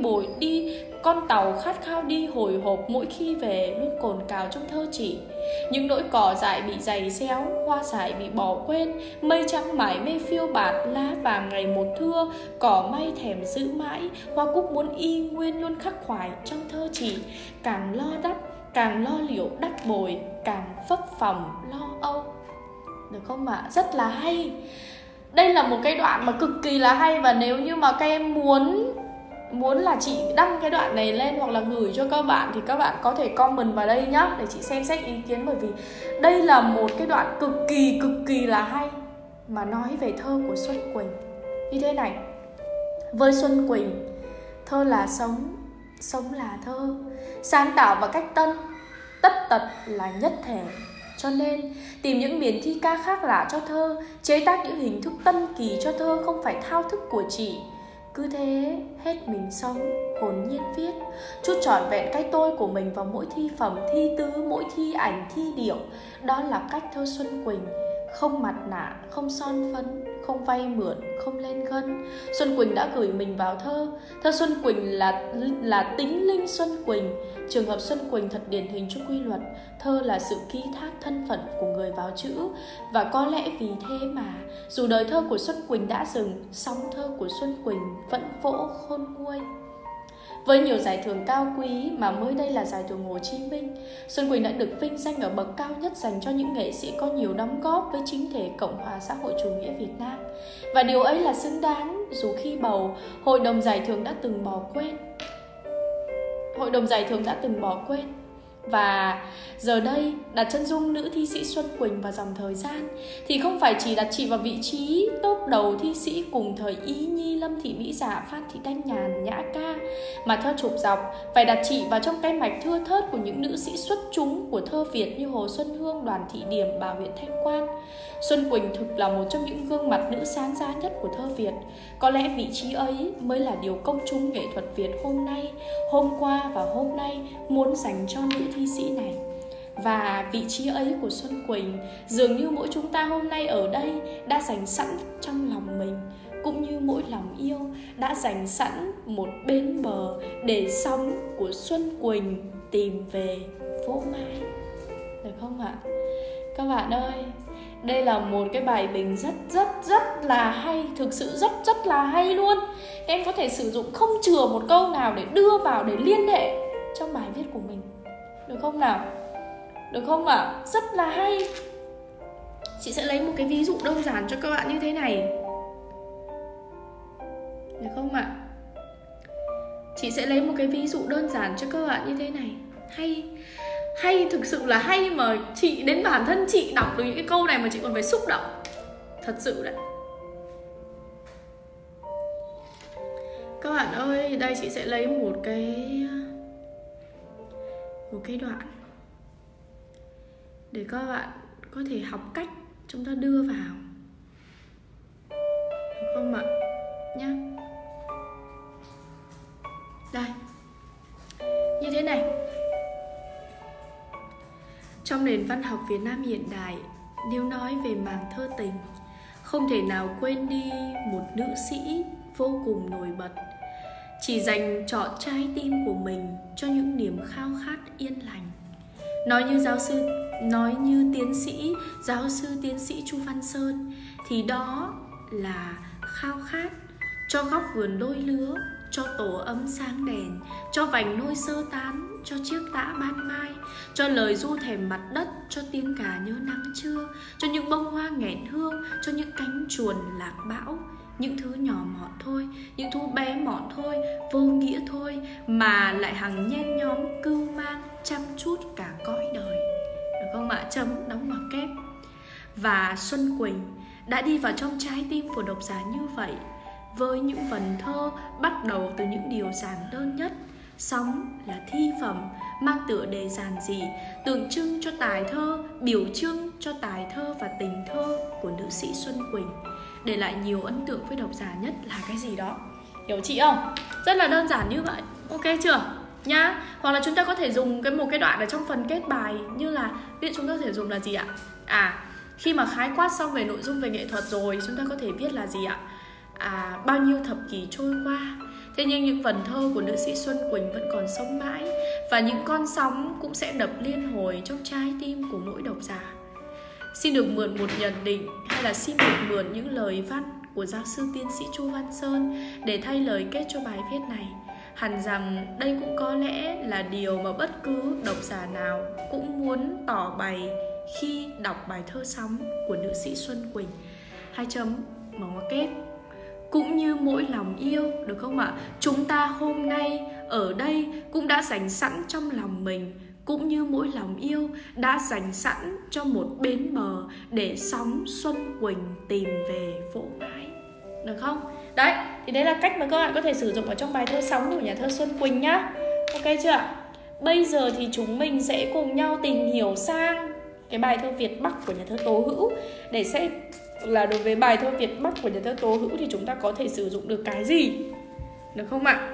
khao đi hồi hộp mỗi khi về luôn cồn cào trong thơ chị. Những nỗi cỏ dại bị giày xéo, hoa dại bị bỏ quên, mây trắng mải mê phiêu bạt, lá vàng ngày một thưa, cỏ may thèm giữ mãi, hoa cúc muốn y nguyên luôn khắc khoải trong thơ chị. Càng lo đắp, càng lo liệu đắp bồi, càng phấp phồng lo âu. Được không ạ? Rất là hay. Đây là một cái đoạn mà cực kỳ là hay, và nếu như mà các em muốn là chị đăng cái đoạn này lên hoặc là gửi cho các bạn thì các bạn có thể comment vào đây nhá, để chị xem xét ý kiến. Bởi vì đây là một cái đoạn cực kỳ là hay mà nói về thơ của Xuân Quỳnh như thế này. Với Xuân Quỳnh, thơ là sống, sống là thơ, sáng tạo và cách tân, tất tật là nhất thể. Cho nên tìm những miền thi ca khác lạ cho thơ, chế tác những hình thức tân kỳ cho thơ không phải thao thức của chị. Cứ thế hết mình sống, hồn nhiên viết, chút trọn vẹn cái tôi của mình vào mỗi thi phẩm, thi tứ, mỗi thi ảnh, thi điệu. Đó là cách thơ Xuân Quỳnh. Không mặt nạ, không son phấn, không vay mượn, không lên gân. Xuân Quỳnh đã gửi mình vào thơ. Thơ Xuân Quỳnh là tính linh Xuân Quỳnh. Trường hợp Xuân Quỳnh thật điển hình cho quy luật. Thơ là sự ký thác thân phận của người vào chữ. Và có lẽ vì thế mà dù đời thơ của Xuân Quỳnh đã dừng, sóng thơ của Xuân Quỳnh vẫn vỗ khôn nguôi. Với nhiều giải thưởng cao quý mà mới đây là giải thưởng Hồ Chí Minh, Xuân Quỳnh đã được vinh danh ở bậc cao nhất dành cho những nghệ sĩ có nhiều đóng góp với chính thể Cộng hòa xã hội chủ nghĩa Việt Nam. Và điều ấy là xứng đáng, dù khi bầu, Hội đồng giải thưởng đã từng bỏ quên. Và giờ đây đặt chân dung nữ thi sĩ Xuân Quỳnh vào dòng thời gian thì không phải chỉ đặt chị vào vị trí top đầu thi sĩ cùng thời Ý Nhi, Lâm Thị Mỹ Dạ, Phan Thị Thanh Nhàn, Nhã Ca, mà thơ chụp dọc phải đặt chị vào trong cái mạch thưa thớt của những nữ sĩ xuất chúng của thơ Việt như Hồ Xuân Hương, Đoàn Thị Điểm, bà Huyện Thanh Quan. Xuân Quỳnh thực là một trong những gương mặt nữ sáng giá nhất của thơ Việt. Có lẽ vị trí ấy mới là điều công chúng nghệ thuật Việt hôm nay, hôm qua và hôm nay muốn dành cho nữ thi sĩ này. Và vị trí ấy của Xuân Quỳnh dường như mỗi chúng ta hôm nay ở đây đã dành sẵn trong lòng mình, cũng như mỗi lòng yêu đã dành sẵn một bến bờ để sóng của Xuân Quỳnh tìm về phố Mai. được không ạ? Các bạn ơi, đây là một cái bài bình rất là hay, thực sự rất là hay luôn. Các em có thể sử dụng không chừa một câu nào để đưa vào, để liên hệ trong bài viết của mình, được không nào? Được không ạ? Rất là hay. Chị sẽ lấy một cái ví dụ đơn giản cho các bạn như thế này, được không ạ? Chị sẽ lấy một cái ví dụ đơn giản cho các bạn như thế này. Hay, thực sự là hay, mà chị đến bản thân chị đọc được những cái câu này mà chị còn phải xúc động. Thật sự đấy. Các bạn ơi, đây chị sẽ lấy một cái đoạn để các bạn có thể học cách chúng ta đưa vào, được không ạ? Nhá. Đây, như thế này. Trong nền văn học Việt Nam hiện đại, nếu nói về mảng thơ tình, không thể nào quên đi một nữ sĩ vô cùng nổi bật, chỉ dành trọn trái tim của mình cho những niềm khao khát yên lành. Nói như giáo sư tiến sĩ Chu Văn Sơn thì đó là khao khát cho góc vườn đôi lứa, cho tổ ấm sáng đèn, cho vành nôi sơ tán, cho chiếc tã ban mai, cho lời ru thèm mặt đất, cho tiếng gà nhớ nắng trưa, cho những bông hoa nghẹn hương, cho những cánh chuồn lạc bão. Những thứ nhỏ mọn thôi, những thứ bé mọn thôi, vô nghĩa thôi, mà lại hằng nhen nhóm cưu mang chăm chút cả cõi đời. Được không ạ? Chấm đóng ngoặc kép. Và Xuân Quỳnh đã đi vào trong trái tim của độc giả như vậy, với những vần thơ bắt đầu từ những điều giản đơn nhất. Sóng là thi phẩm mang tựa đề giản dị, tượng trưng cho tài thơ, biểu trưng cho tài thơ và tình thơ của nữ sĩ Xuân Quỳnh, để lại nhiều ấn tượng với độc giả nhất là cái gì đó. Hiểu chị không? Rất là đơn giản như vậy. Ok chưa? Nhá. Hoặc là chúng ta có thể dùng một cái đoạn ở trong phần kết bài, như là viết chúng ta có thể dùng là gì ạ? Khi mà khái quát xong về nội dung, về nghệ thuật rồi, chúng ta có thể viết là gì ạ? Bao nhiêu thập kỷ trôi qua, thế nhưng những vần thơ của nữ sĩ Xuân Quỳnh vẫn còn sống mãi, và những con sóng cũng sẽ đập liên hồi trong trái tim của mỗi độc giả. Xin được mượn một nhận định, hay là xin được mượn những lời văn của giáo sư tiến sĩ Chu Văn Sơn để thay lời kết cho bài viết này. Hẳn rằng đây cũng có lẽ là điều mà bất cứ độc giả nào cũng muốn tỏ bày khi đọc bài thơ Sóng của nữ sĩ Xuân Quỳnh. 2 chấm mở ngoặc kép. Cũng như mỗi lòng yêu, được không ạ? Chúng ta hôm nay ở đây cũng đã dành sẵn trong lòng mình, cũng như mỗi lòng yêu đã dành sẵn cho một bến bờ để sóng Xuân Quỳnh tìm về vỗ mãi. Được không? Đấy, thì đấy là cách mà các bạn có thể sử dụng ở trong bài thơ Sóng của nhà thơ Xuân Quỳnh nhá. Ok chưa? Bây giờ thì chúng mình sẽ cùng nhau tìm hiểu sang cái bài thơ Việt Bắc của nhà thơ Tố Hữu, để xem là đối với bài thơ Việt Bắc của nhà thơ Tố Hữu thì chúng ta có thể sử dụng được cái gì. Được không ạ?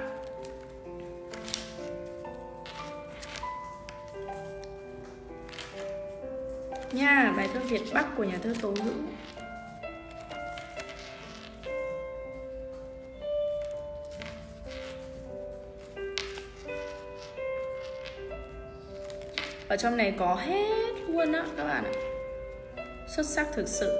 Nha, bài thơ Việt Bắc của nhà thơ Tố Hữu. Ở trong này có hết luôn á các bạn ạ. Xuất sắc thực sự.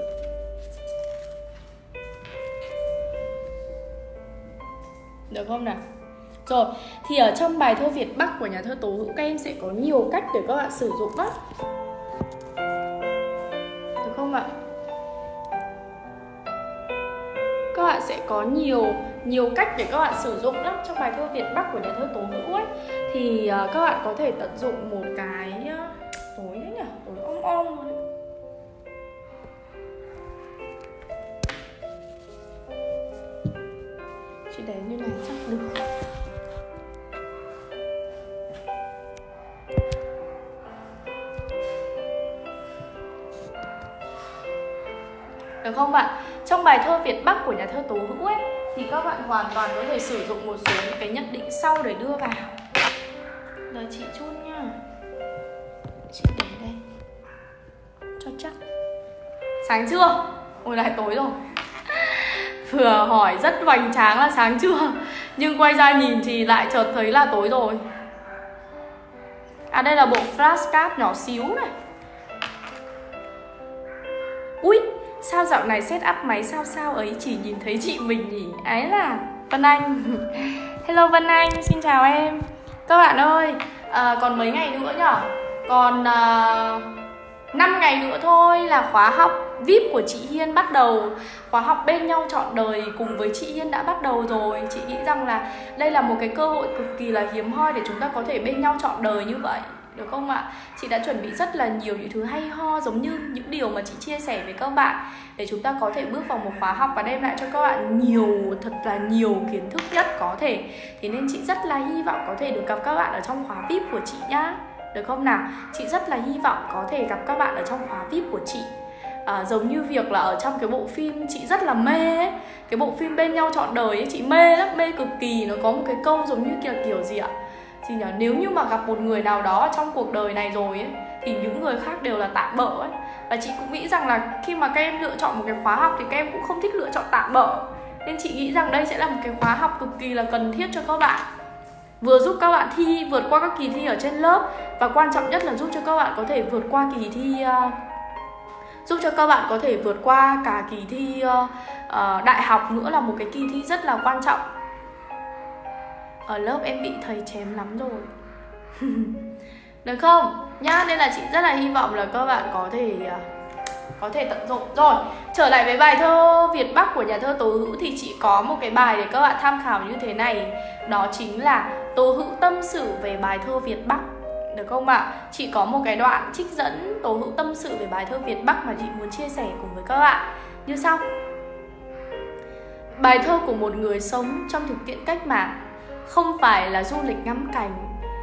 Được không nào? Rồi, thì ở trong bài thơ Việt Bắc của nhà thơ Tố Hữu, các em sẽ có nhiều cách để các bạn sử dụng đó. Được không ạ? Các bạn sẽ có nhiều cách để các bạn sử dụng lắm. Trong bài thơ Việt Bắc của nhà thơ Tố Hữu ấy, thì các bạn có thể tận dụng một cái tối đấy nhỉ, tối om luôn đấy. Chị để như này chắc được. Được không bạn? Trong bài thơ Việt Bắc của nhà thơ Tố Hữu ấy, thì các bạn hoàn toàn có thể sử dụng một số những cái nhận định sau để đưa vào. Đợi chị chút nha. Chị để đây cho chắc. Sáng chưa? Ôi lại tối rồi. Vừa hỏi rất hoành tráng là sáng chưa, nhưng quay ra nhìn thì lại chợt thấy là tối rồi. Đây là bộ flashcard nhỏ xíu này. Ui, sao dạo này set up máy sao ấy, chỉ nhìn thấy chị mình nhỉ? Ấy là Vân Anh. Hello Vân Anh, xin chào em. Các bạn ơi, còn mấy ngày nữa nhở? Còn 5 ngày nữa thôi là khóa học VIP của chị Hiên bắt đầu. Khóa học bên nhau trọn đời cùng với chị Hiên đã bắt đầu rồi. Chị nghĩ rằng là đây là một cái cơ hội cực kỳ là hiếm hoi để chúng ta có thể bên nhau trọn đời như vậy, được không ạ? Chị đã chuẩn bị rất là nhiều những thứ hay ho, giống như những điều mà chị chia sẻ với các bạn, để chúng ta có thể bước vào một khóa học và đem lại cho các bạn thật là nhiều kiến thức nhất có thể. Thế nên chị rất là hy vọng có thể được gặp các bạn ở trong khóa VIP của chị nhá, được không nào? Chị rất là hy vọng có thể gặp các bạn ở trong khóa VIP của chị. Giống như việc là ở trong cái bộ phim chị rất là mê ấy, cái bộ phim Bên Nhau Trọn Đời ấy, chị mê lắm, mê cực kỳ. Nó có một cái câu giống như kiểu gì ạ? Thì nhỉ? Nếu như mà gặp một người nào đó trong cuộc đời này rồi ấy, thì những người khác đều là tạm bợ ấy. Và chị cũng nghĩ rằng là khi mà các em lựa chọn một cái khóa học thì các em cũng không thích lựa chọn tạm bợ. Nên chị nghĩ rằng đây sẽ là một cái khóa học cực kỳ là cần thiết cho các bạn, vừa giúp các bạn vượt qua các kỳ thi ở trên lớp, và quan trọng nhất là giúp cho các bạn có thể vượt qua kỳ thi, giúp cho các bạn có thể vượt qua cả kỳ thi đại học nữa, là một cái kỳ thi rất là quan trọng. Ở lớp em bị thầy chém lắm rồi. Được không? Nhá, nên là chị rất là hy vọng là các bạn có thể tận dụng. Rồi, trở lại với bài thơ Việt Bắc của nhà thơ Tố Hữu thì chị có một cái bài để các bạn tham khảo như thế này. Đó chính là Tố Hữu tâm sự về bài thơ Việt Bắc, được không ạ? Chị có một cái đoạn trích dẫn Tố Hữu tâm sự về bài thơ Việt Bắc mà chị muốn chia sẻ cùng với các bạn như sau. Bài thơ của một người sống trong thực tiễn cách mạng không phải là du lịch ngắm cảnh,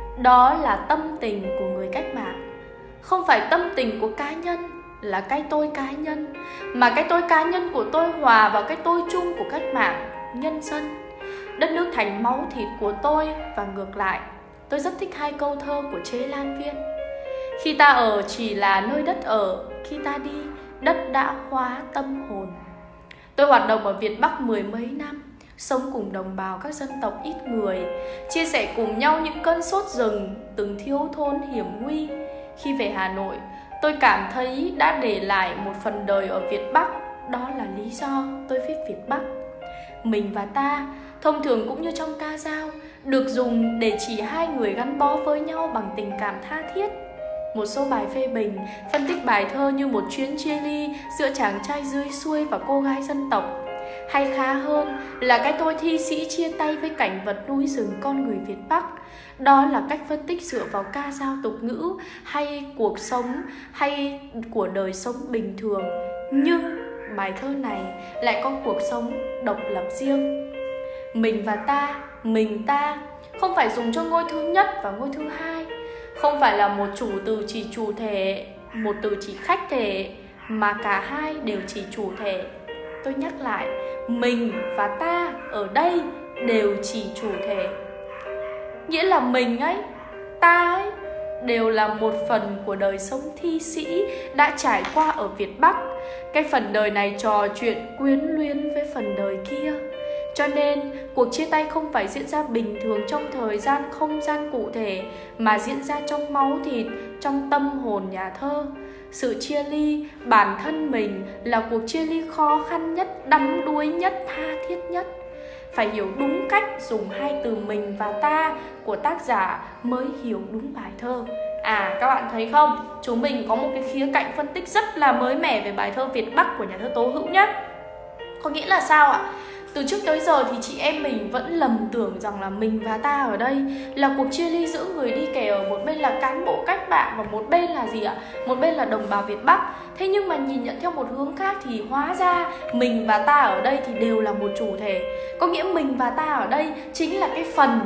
đó là tâm tình của người cách mạng. Không phải tâm tình của cá nhân, là cái tôi cá nhân, mà cái tôi cá nhân của tôi hòa vào cái tôi chung của cách mạng, nhân dân. Đất nước thành máu thịt của tôi và ngược lại. Tôi rất thích hai câu thơ của Chế Lan Viên. Khi ta ở chỉ là nơi đất ở, khi ta đi, đất đã hóa tâm hồn. Tôi hoạt động ở Việt Bắc 10 mấy năm, sống cùng đồng bào các dân tộc ít người, chia sẻ cùng nhau những cơn sốt rừng, từng thiếu thốn hiểm nguy. Khi về Hà Nội, tôi cảm thấy đã để lại một phần đời ở Việt Bắc. Đó là lý do tôi viết Việt Bắc. Mình và ta, thông thường cũng như trong ca dao, được dùng để chỉ hai người gắn bó với nhau bằng tình cảm tha thiết. Một số bài phê bình phân tích bài thơ như một chuyến chia ly giữa chàng trai dưới xuôi và cô gái dân tộc. Hay khá hơn là cái tôi thi sĩ chia tay với cảnh vật núi rừng con người Việt Bắc. Đó là cách phân tích dựa vào ca dao tục ngữ hay cuộc sống hay của đời sống bình thường. Nhưng bài thơ này lại có cuộc sống độc lập riêng. Mình và ta, mình ta không phải dùng cho ngôi thứ nhất và ngôi thứ hai, không phải là một chủ từ chỉ chủ thể, một từ chỉ khách thể, mà cả hai đều chỉ chủ thể. Tôi nhắc lại, mình và ta ở đây đều chỉ chủ thể. Nghĩa là mình ấy, ta ấy đều là một phần của đời sống thi sĩ đã trải qua ở Việt Bắc. Cái phần đời này trò chuyện quyến luyến với phần đời kia. Cho nên, cuộc chia tay không phải diễn ra bình thường trong thời gian, không gian cụ thể, mà diễn ra trong máu thịt, trong tâm hồn nhà thơ. Sự chia ly, bản thân mình là cuộc chia ly khó khăn nhất, đắm đuối nhất, tha thiết nhất. Phải hiểu đúng cách dùng hai từ mình và ta của tác giả mới hiểu đúng bài thơ. Các bạn thấy không? Chúng mình có một cái khía cạnh phân tích rất là mới mẻ về bài thơ Việt Bắc của nhà thơ Tố Hữu nhé. Có nghĩa là sao ạ? Từ trước tới giờ thì chị em mình vẫn lầm tưởng rằng là mình và ta ở đây là cuộc chia ly giữa người đi kẻ ở. Một bên là cán bộ cách mạng và một bên là gì ạ? Một bên là đồng bào Việt Bắc. Thế nhưng mà nhìn nhận theo một hướng khác thì hóa ra mình và ta ở đây thì đều là một chủ thể. Có nghĩa mình và ta ở đây chính là cái phần,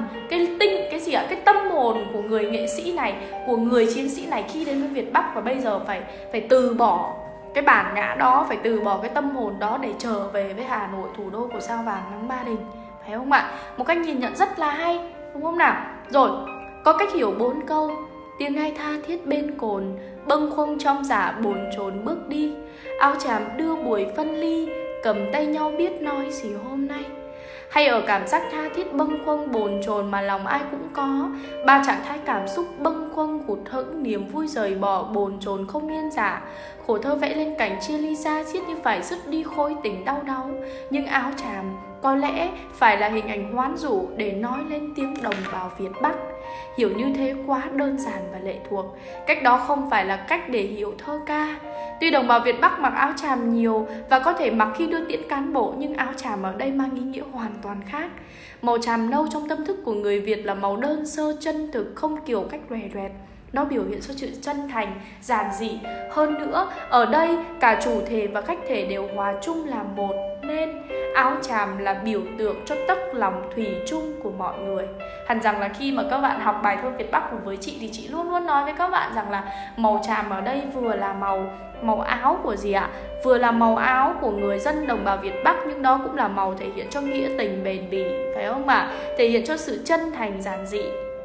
cái tâm hồn của người nghệ sĩ này, của người chiến sĩ này khi đến với Việt Bắc. Và bây giờ phải từ bỏ cái bản ngã đó, phải từ bỏ cái tâm hồn đó để trở về với Hà Nội, thủ đô của sao vàng nắng Ba Đình, phải không ạ? Một cách nhìn nhận rất là hay, đúng không nào? Rồi, có cách hiểu 4 câu. Tiếng ai tha thiết bên cồn, bâng khuâng trong giả bồn chồn bước đi. Áo chàm đưa buổi phân ly, cầm tay nhau biết nói gì hôm nay. Hay ở cảm giác tha thiết bâng khuâng bồn chồn mà lòng ai cũng có. Ba trạng thái cảm xúc bâng khuâng hụt hẫng, niềm vui rời bỏ, bồn chồn không yên giả. khổ thơ vẽ lên cảnh chia ly xa xiết như phải dứt đi khối tình đau đáu. Nhưng áo tràm có lẽ phải là hình ảnh hoán dụ để nói lên tiếng đồng bào Việt Bắc. Hiểu như thế quá đơn giản và lệ thuộc. Cách đó không phải là cách để hiểu thơ ca. Tuy đồng bào Việt Bắc mặc áo tràm nhiều và có thể mặc khi đưa tiễn cán bộ, nhưng áo tràm ở đây mang ý nghĩa hoàn toàn khác. Màu tràm nâu trong tâm thức của người Việt là màu đơn sơ, chân thực, không kiểu cách lòe loẹt. Nó biểu hiện cho sự chân thành, giản dị. Hơn nữa, ở đây cả chủ thể và khách thể đều hòa chung làm một, nên áo tràm là biểu tượng cho tấc lòng thủy chung của mọi người. Hẳn rằng là khi mà các bạn học bài thơ Việt Bắc cùng với chị thì chị luôn luôn nói với các bạn rằng là màu tràm ở đây vừa là màu áo của gì ạ? Vừa là màu áo của người dân đồng bào Việt Bắc, nhưng đó cũng là màu thể hiện cho nghĩa tình bền bỉ, phải không ạ? Thể hiện cho sự chân thành giản dị.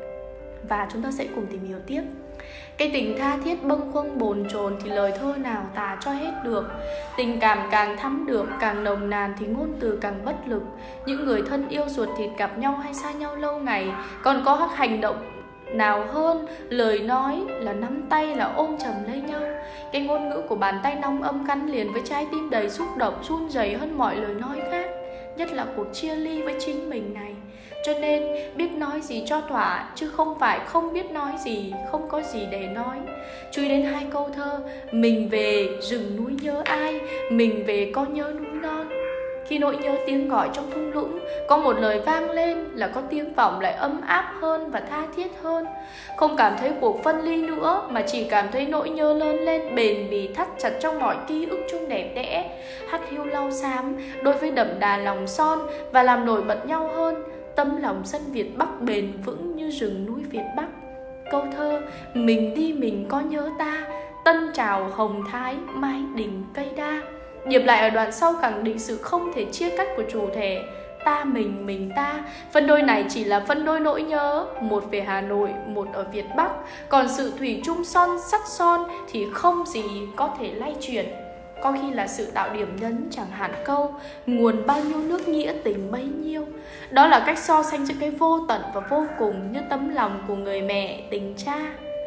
Và chúng ta sẽ cùng tìm hiểu tiếp. Cái tình tha thiết bâng khuâng bồn chồn thì lời thơ nào tả cho hết được. Tình cảm càng thắm đượm, càng nồng nàn thì ngôn từ càng bất lực. Những người thân yêu ruột thịt gặp nhau hay xa nhau lâu ngày, còn có các hành động nào hơn lời nói là nắm tay, là ôm chầm lấy nhau. Cái ngôn ngữ của bàn tay nong âm gắn liền với trái tim đầy xúc động, run rẩy hơn mọi lời nói khác, nhất là cuộc chia ly với chính mình này. Cho nên biết nói gì cho thỏa, chứ không phải không biết nói gì, không có gì để nói. Chú ý đến hai câu thơ: mình về rừng núi nhớ ai, mình về có nhớ núi non. Khi nỗi nhớ tiếng gọi trong thung lũng, có một lời vang lên là có tiếng vọng lại ấm áp hơn và tha thiết hơn. Không cảm thấy cuộc phân ly nữa, mà chỉ cảm thấy nỗi nhớ lớn lên bền bỉ thắt chặt trong mọi ký ức chung đẹp đẽ. Hắt hiu lau xám đối với đậm đà lòng son và làm nổi bật nhau hơn. Tấm lòng dân Việt Bắc bền vững như rừng núi Việt Bắc. Câu thơ mình đi mình có nhớ ta, tân trào hồng thái mai đỉnh cây đa. Điệp lại ở đoạn sau khẳng định sự không thể chia cắt của chủ thể ta mình ta. Phân đôi này chỉ là phân đôi nỗi nhớ, một về Hà Nội, một ở Việt Bắc. Còn sự thủy chung son sắt son thì không gì có thể lay chuyển. Có khi là sự tạo điểm nhấn, chẳng hạn câu nguồn bao nhiêu nước nghĩa tình bấy nhiêu. Đó là cách so sánh giữa cái vô tận và vô cùng, như tấm lòng của người mẹ tình cha.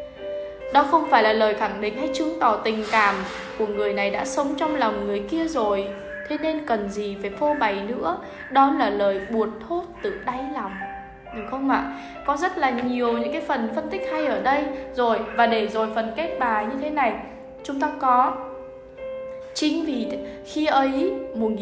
Đó không phải là lời khẳng định hay chứng tỏ tình cảm của người này đã sống trong lòng người kia rồi, thế nên cần gì phải phô bày nữa. Đó là lời buột thốt từ đáy lòng, được không ạ? Có rất là nhiều những cái phần phân tích hay ở đây rồi. Và để rồi phần kết bài như thế này, chúng ta có: chính vì khi ấy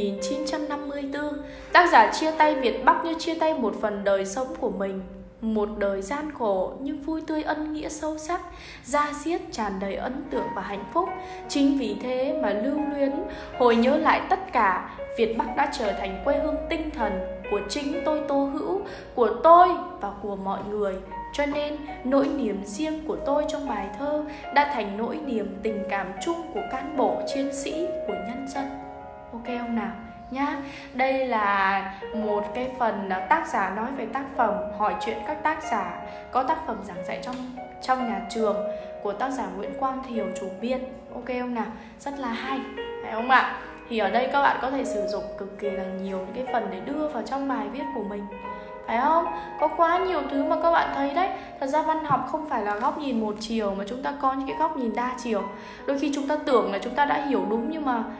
1954, tác giả chia tay Việt Bắc như chia tay một phần đời sống của mình. Một đời gian khổ nhưng vui tươi ân nghĩa sâu sắc, da diết tràn đầy ấn tượng và hạnh phúc. Chính vì thế mà lưu luyến, hồi nhớ lại tất cả, Việt Bắc đã trở thành quê hương tinh thần của chính tôi Tô Hữu, của tôi và của mọi người. Cho nên nỗi niềm riêng của tôi trong bài thơ đã thành nỗi niềm tình cảm chung của cán bộ, chiến sĩ, của nhân dân. Ok không nào? Nhá, đây là một cái phần tác giả nói về tác phẩm, hỏi chuyện các tác giả, có tác phẩm giảng dạy trong nhà trường của tác giả Nguyễn Quang Thiều chủ biên. Ok không nào? Rất là hay, phải không ạ? Thì ở đây các bạn có thể sử dụng cực kỳ là nhiều những cái phần để đưa vào trong bài viết của mình, phải không? Có quá nhiều thứ mà các bạn thấy đấy. Thật ra văn học không phải là góc nhìn một chiều, mà chúng ta có những cái góc nhìn đa chiều. Đôi khi chúng ta tưởng là chúng ta đã hiểu đúng,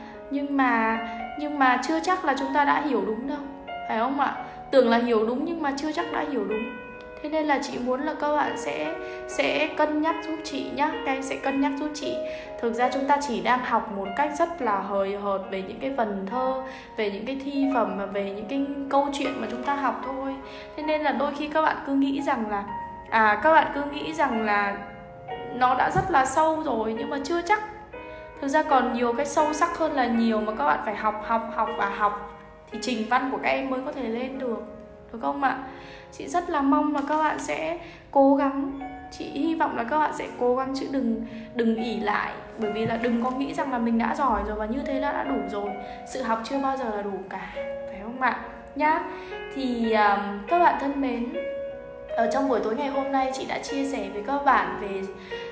nhưng mà chưa chắc là chúng ta đã hiểu đúng đâu, phải không ạ? Tưởng là hiểu đúng nhưng mà chưa chắc đã hiểu đúng. Thế nên là chị muốn là các bạn sẽ cân nhắc giúp chị nhá. Các em sẽ cân nhắc giúp chị. Thực ra chúng ta chỉ đang học một cách rất là hời hợt về những cái vần thơ, về những cái thi phẩm và về những cái câu chuyện mà chúng ta học thôi. Thế nên là đôi khi các bạn cứ nghĩ rằng là nó đã rất là sâu rồi, nhưng mà chưa chắc. Thực ra còn nhiều cái sâu sắc hơn là nhiều mà các bạn phải học thì trình văn của các em mới có thể lên được không ạ? Chị rất là mong là các bạn sẽ cố gắng. Chị hy vọng là các bạn sẽ cố gắng chứ đừng ỷ lại. Bởi vì là đừng có nghĩ rằng là mình đã giỏi rồi và như thế là đã đủ rồi. Sự học chưa bao giờ là đủ cả, phải không ạ? Nhá. Thì các bạn thân mến, ở trong buổi tối ngày hôm nay chị đã chia sẻ với các bạn về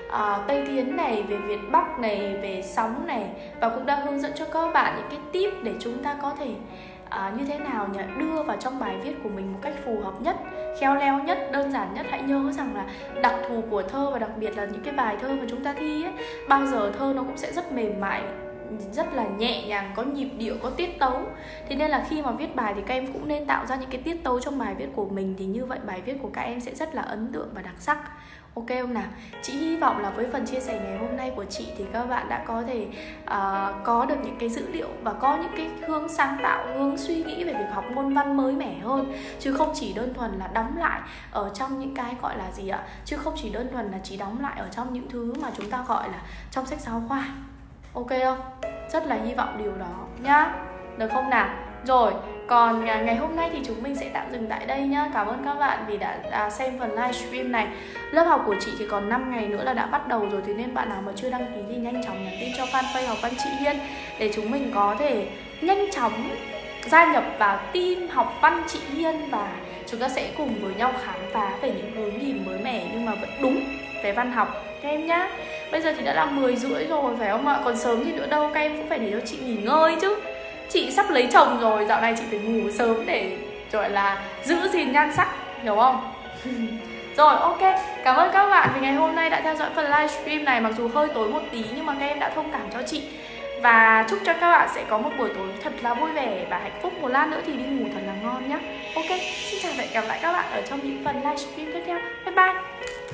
Tây Tiến này, về Việt Bắc này, về sóng này, và cũng đang hướng dẫn cho các bạn những cái tip để chúng ta có thể như thế nào nhỉ, đưa vào trong bài viết của mình một cách phù hợp nhất, khéo léo nhất, đơn giản nhất. Hãy nhớ rằng là đặc thù của thơ và đặc biệt là những cái bài thơ mà chúng ta thi ấy, bao giờ thơ nó cũng sẽ rất mềm mại, rất là nhẹ nhàng, có nhịp điệu, có tiết tấu. Thế nên là khi mà viết bài thì các em cũng nên tạo ra những cái tiết tấu trong bài viết của mình, thì như vậy bài viết của các em sẽ rất là ấn tượng và đặc sắc. Ok không nào? Chị hy vọng là với phần chia sẻ ngày hôm nay của chị thì các bạn đã có thể có được những cái dữ liệu và có những cái hướng sáng tạo, hướng suy nghĩ về việc học môn văn mới mẻ hơn, chứ không chỉ đơn thuần là đóng lại ở trong những cái gọi là gì ạ, chứ không chỉ đơn thuần là chỉ đóng lại ở trong những thứ mà chúng ta gọi là trong sách giáo khoa. Ok không? Rất là hy vọng điều đó nhá. Được không nào? Rồi, còn ngày hôm nay thì chúng mình sẽ tạm dừng tại đây nhá. Cảm ơn các bạn vì đã xem phần livestream này. Lớp học của chị thì còn 5 ngày nữa là đã bắt đầu rồi, thế nên bạn nào mà chưa đăng ký thì nhanh chóng nhắn tin cho fanpage Học Văn Chị Hiên để chúng mình có thể nhanh chóng gia nhập vào team Học Văn Chị Hiên, và chúng ta sẽ cùng với nhau khám phá về những hướng nhìn mới mẻ nhưng mà vẫn đúng về văn học các em nhá. Bây giờ thì đã là 10:30 rồi phải không ạ? Còn sớm thì nữa đâu, các em cũng phải để cho chị nghỉ ngơi chứ. Chị sắp lấy chồng rồi, dạo này chị phải ngủ sớm để gọi là giữ gìn nhan sắc, hiểu không? Rồi, ok. Cảm ơn các bạn vì ngày hôm nay đã theo dõi phần livestream này. Mặc dù hơi tối một tí nhưng mà các em đã thông cảm cho chị. Và chúc cho các bạn sẽ có một buổi tối thật là vui vẻ và hạnh phúc. Một lát nữa thì đi ngủ thật là ngon nhé. Ok, xin chào và hẹn gặp lại các bạn ở trong những phần livestream tiếp theo. Bye bye.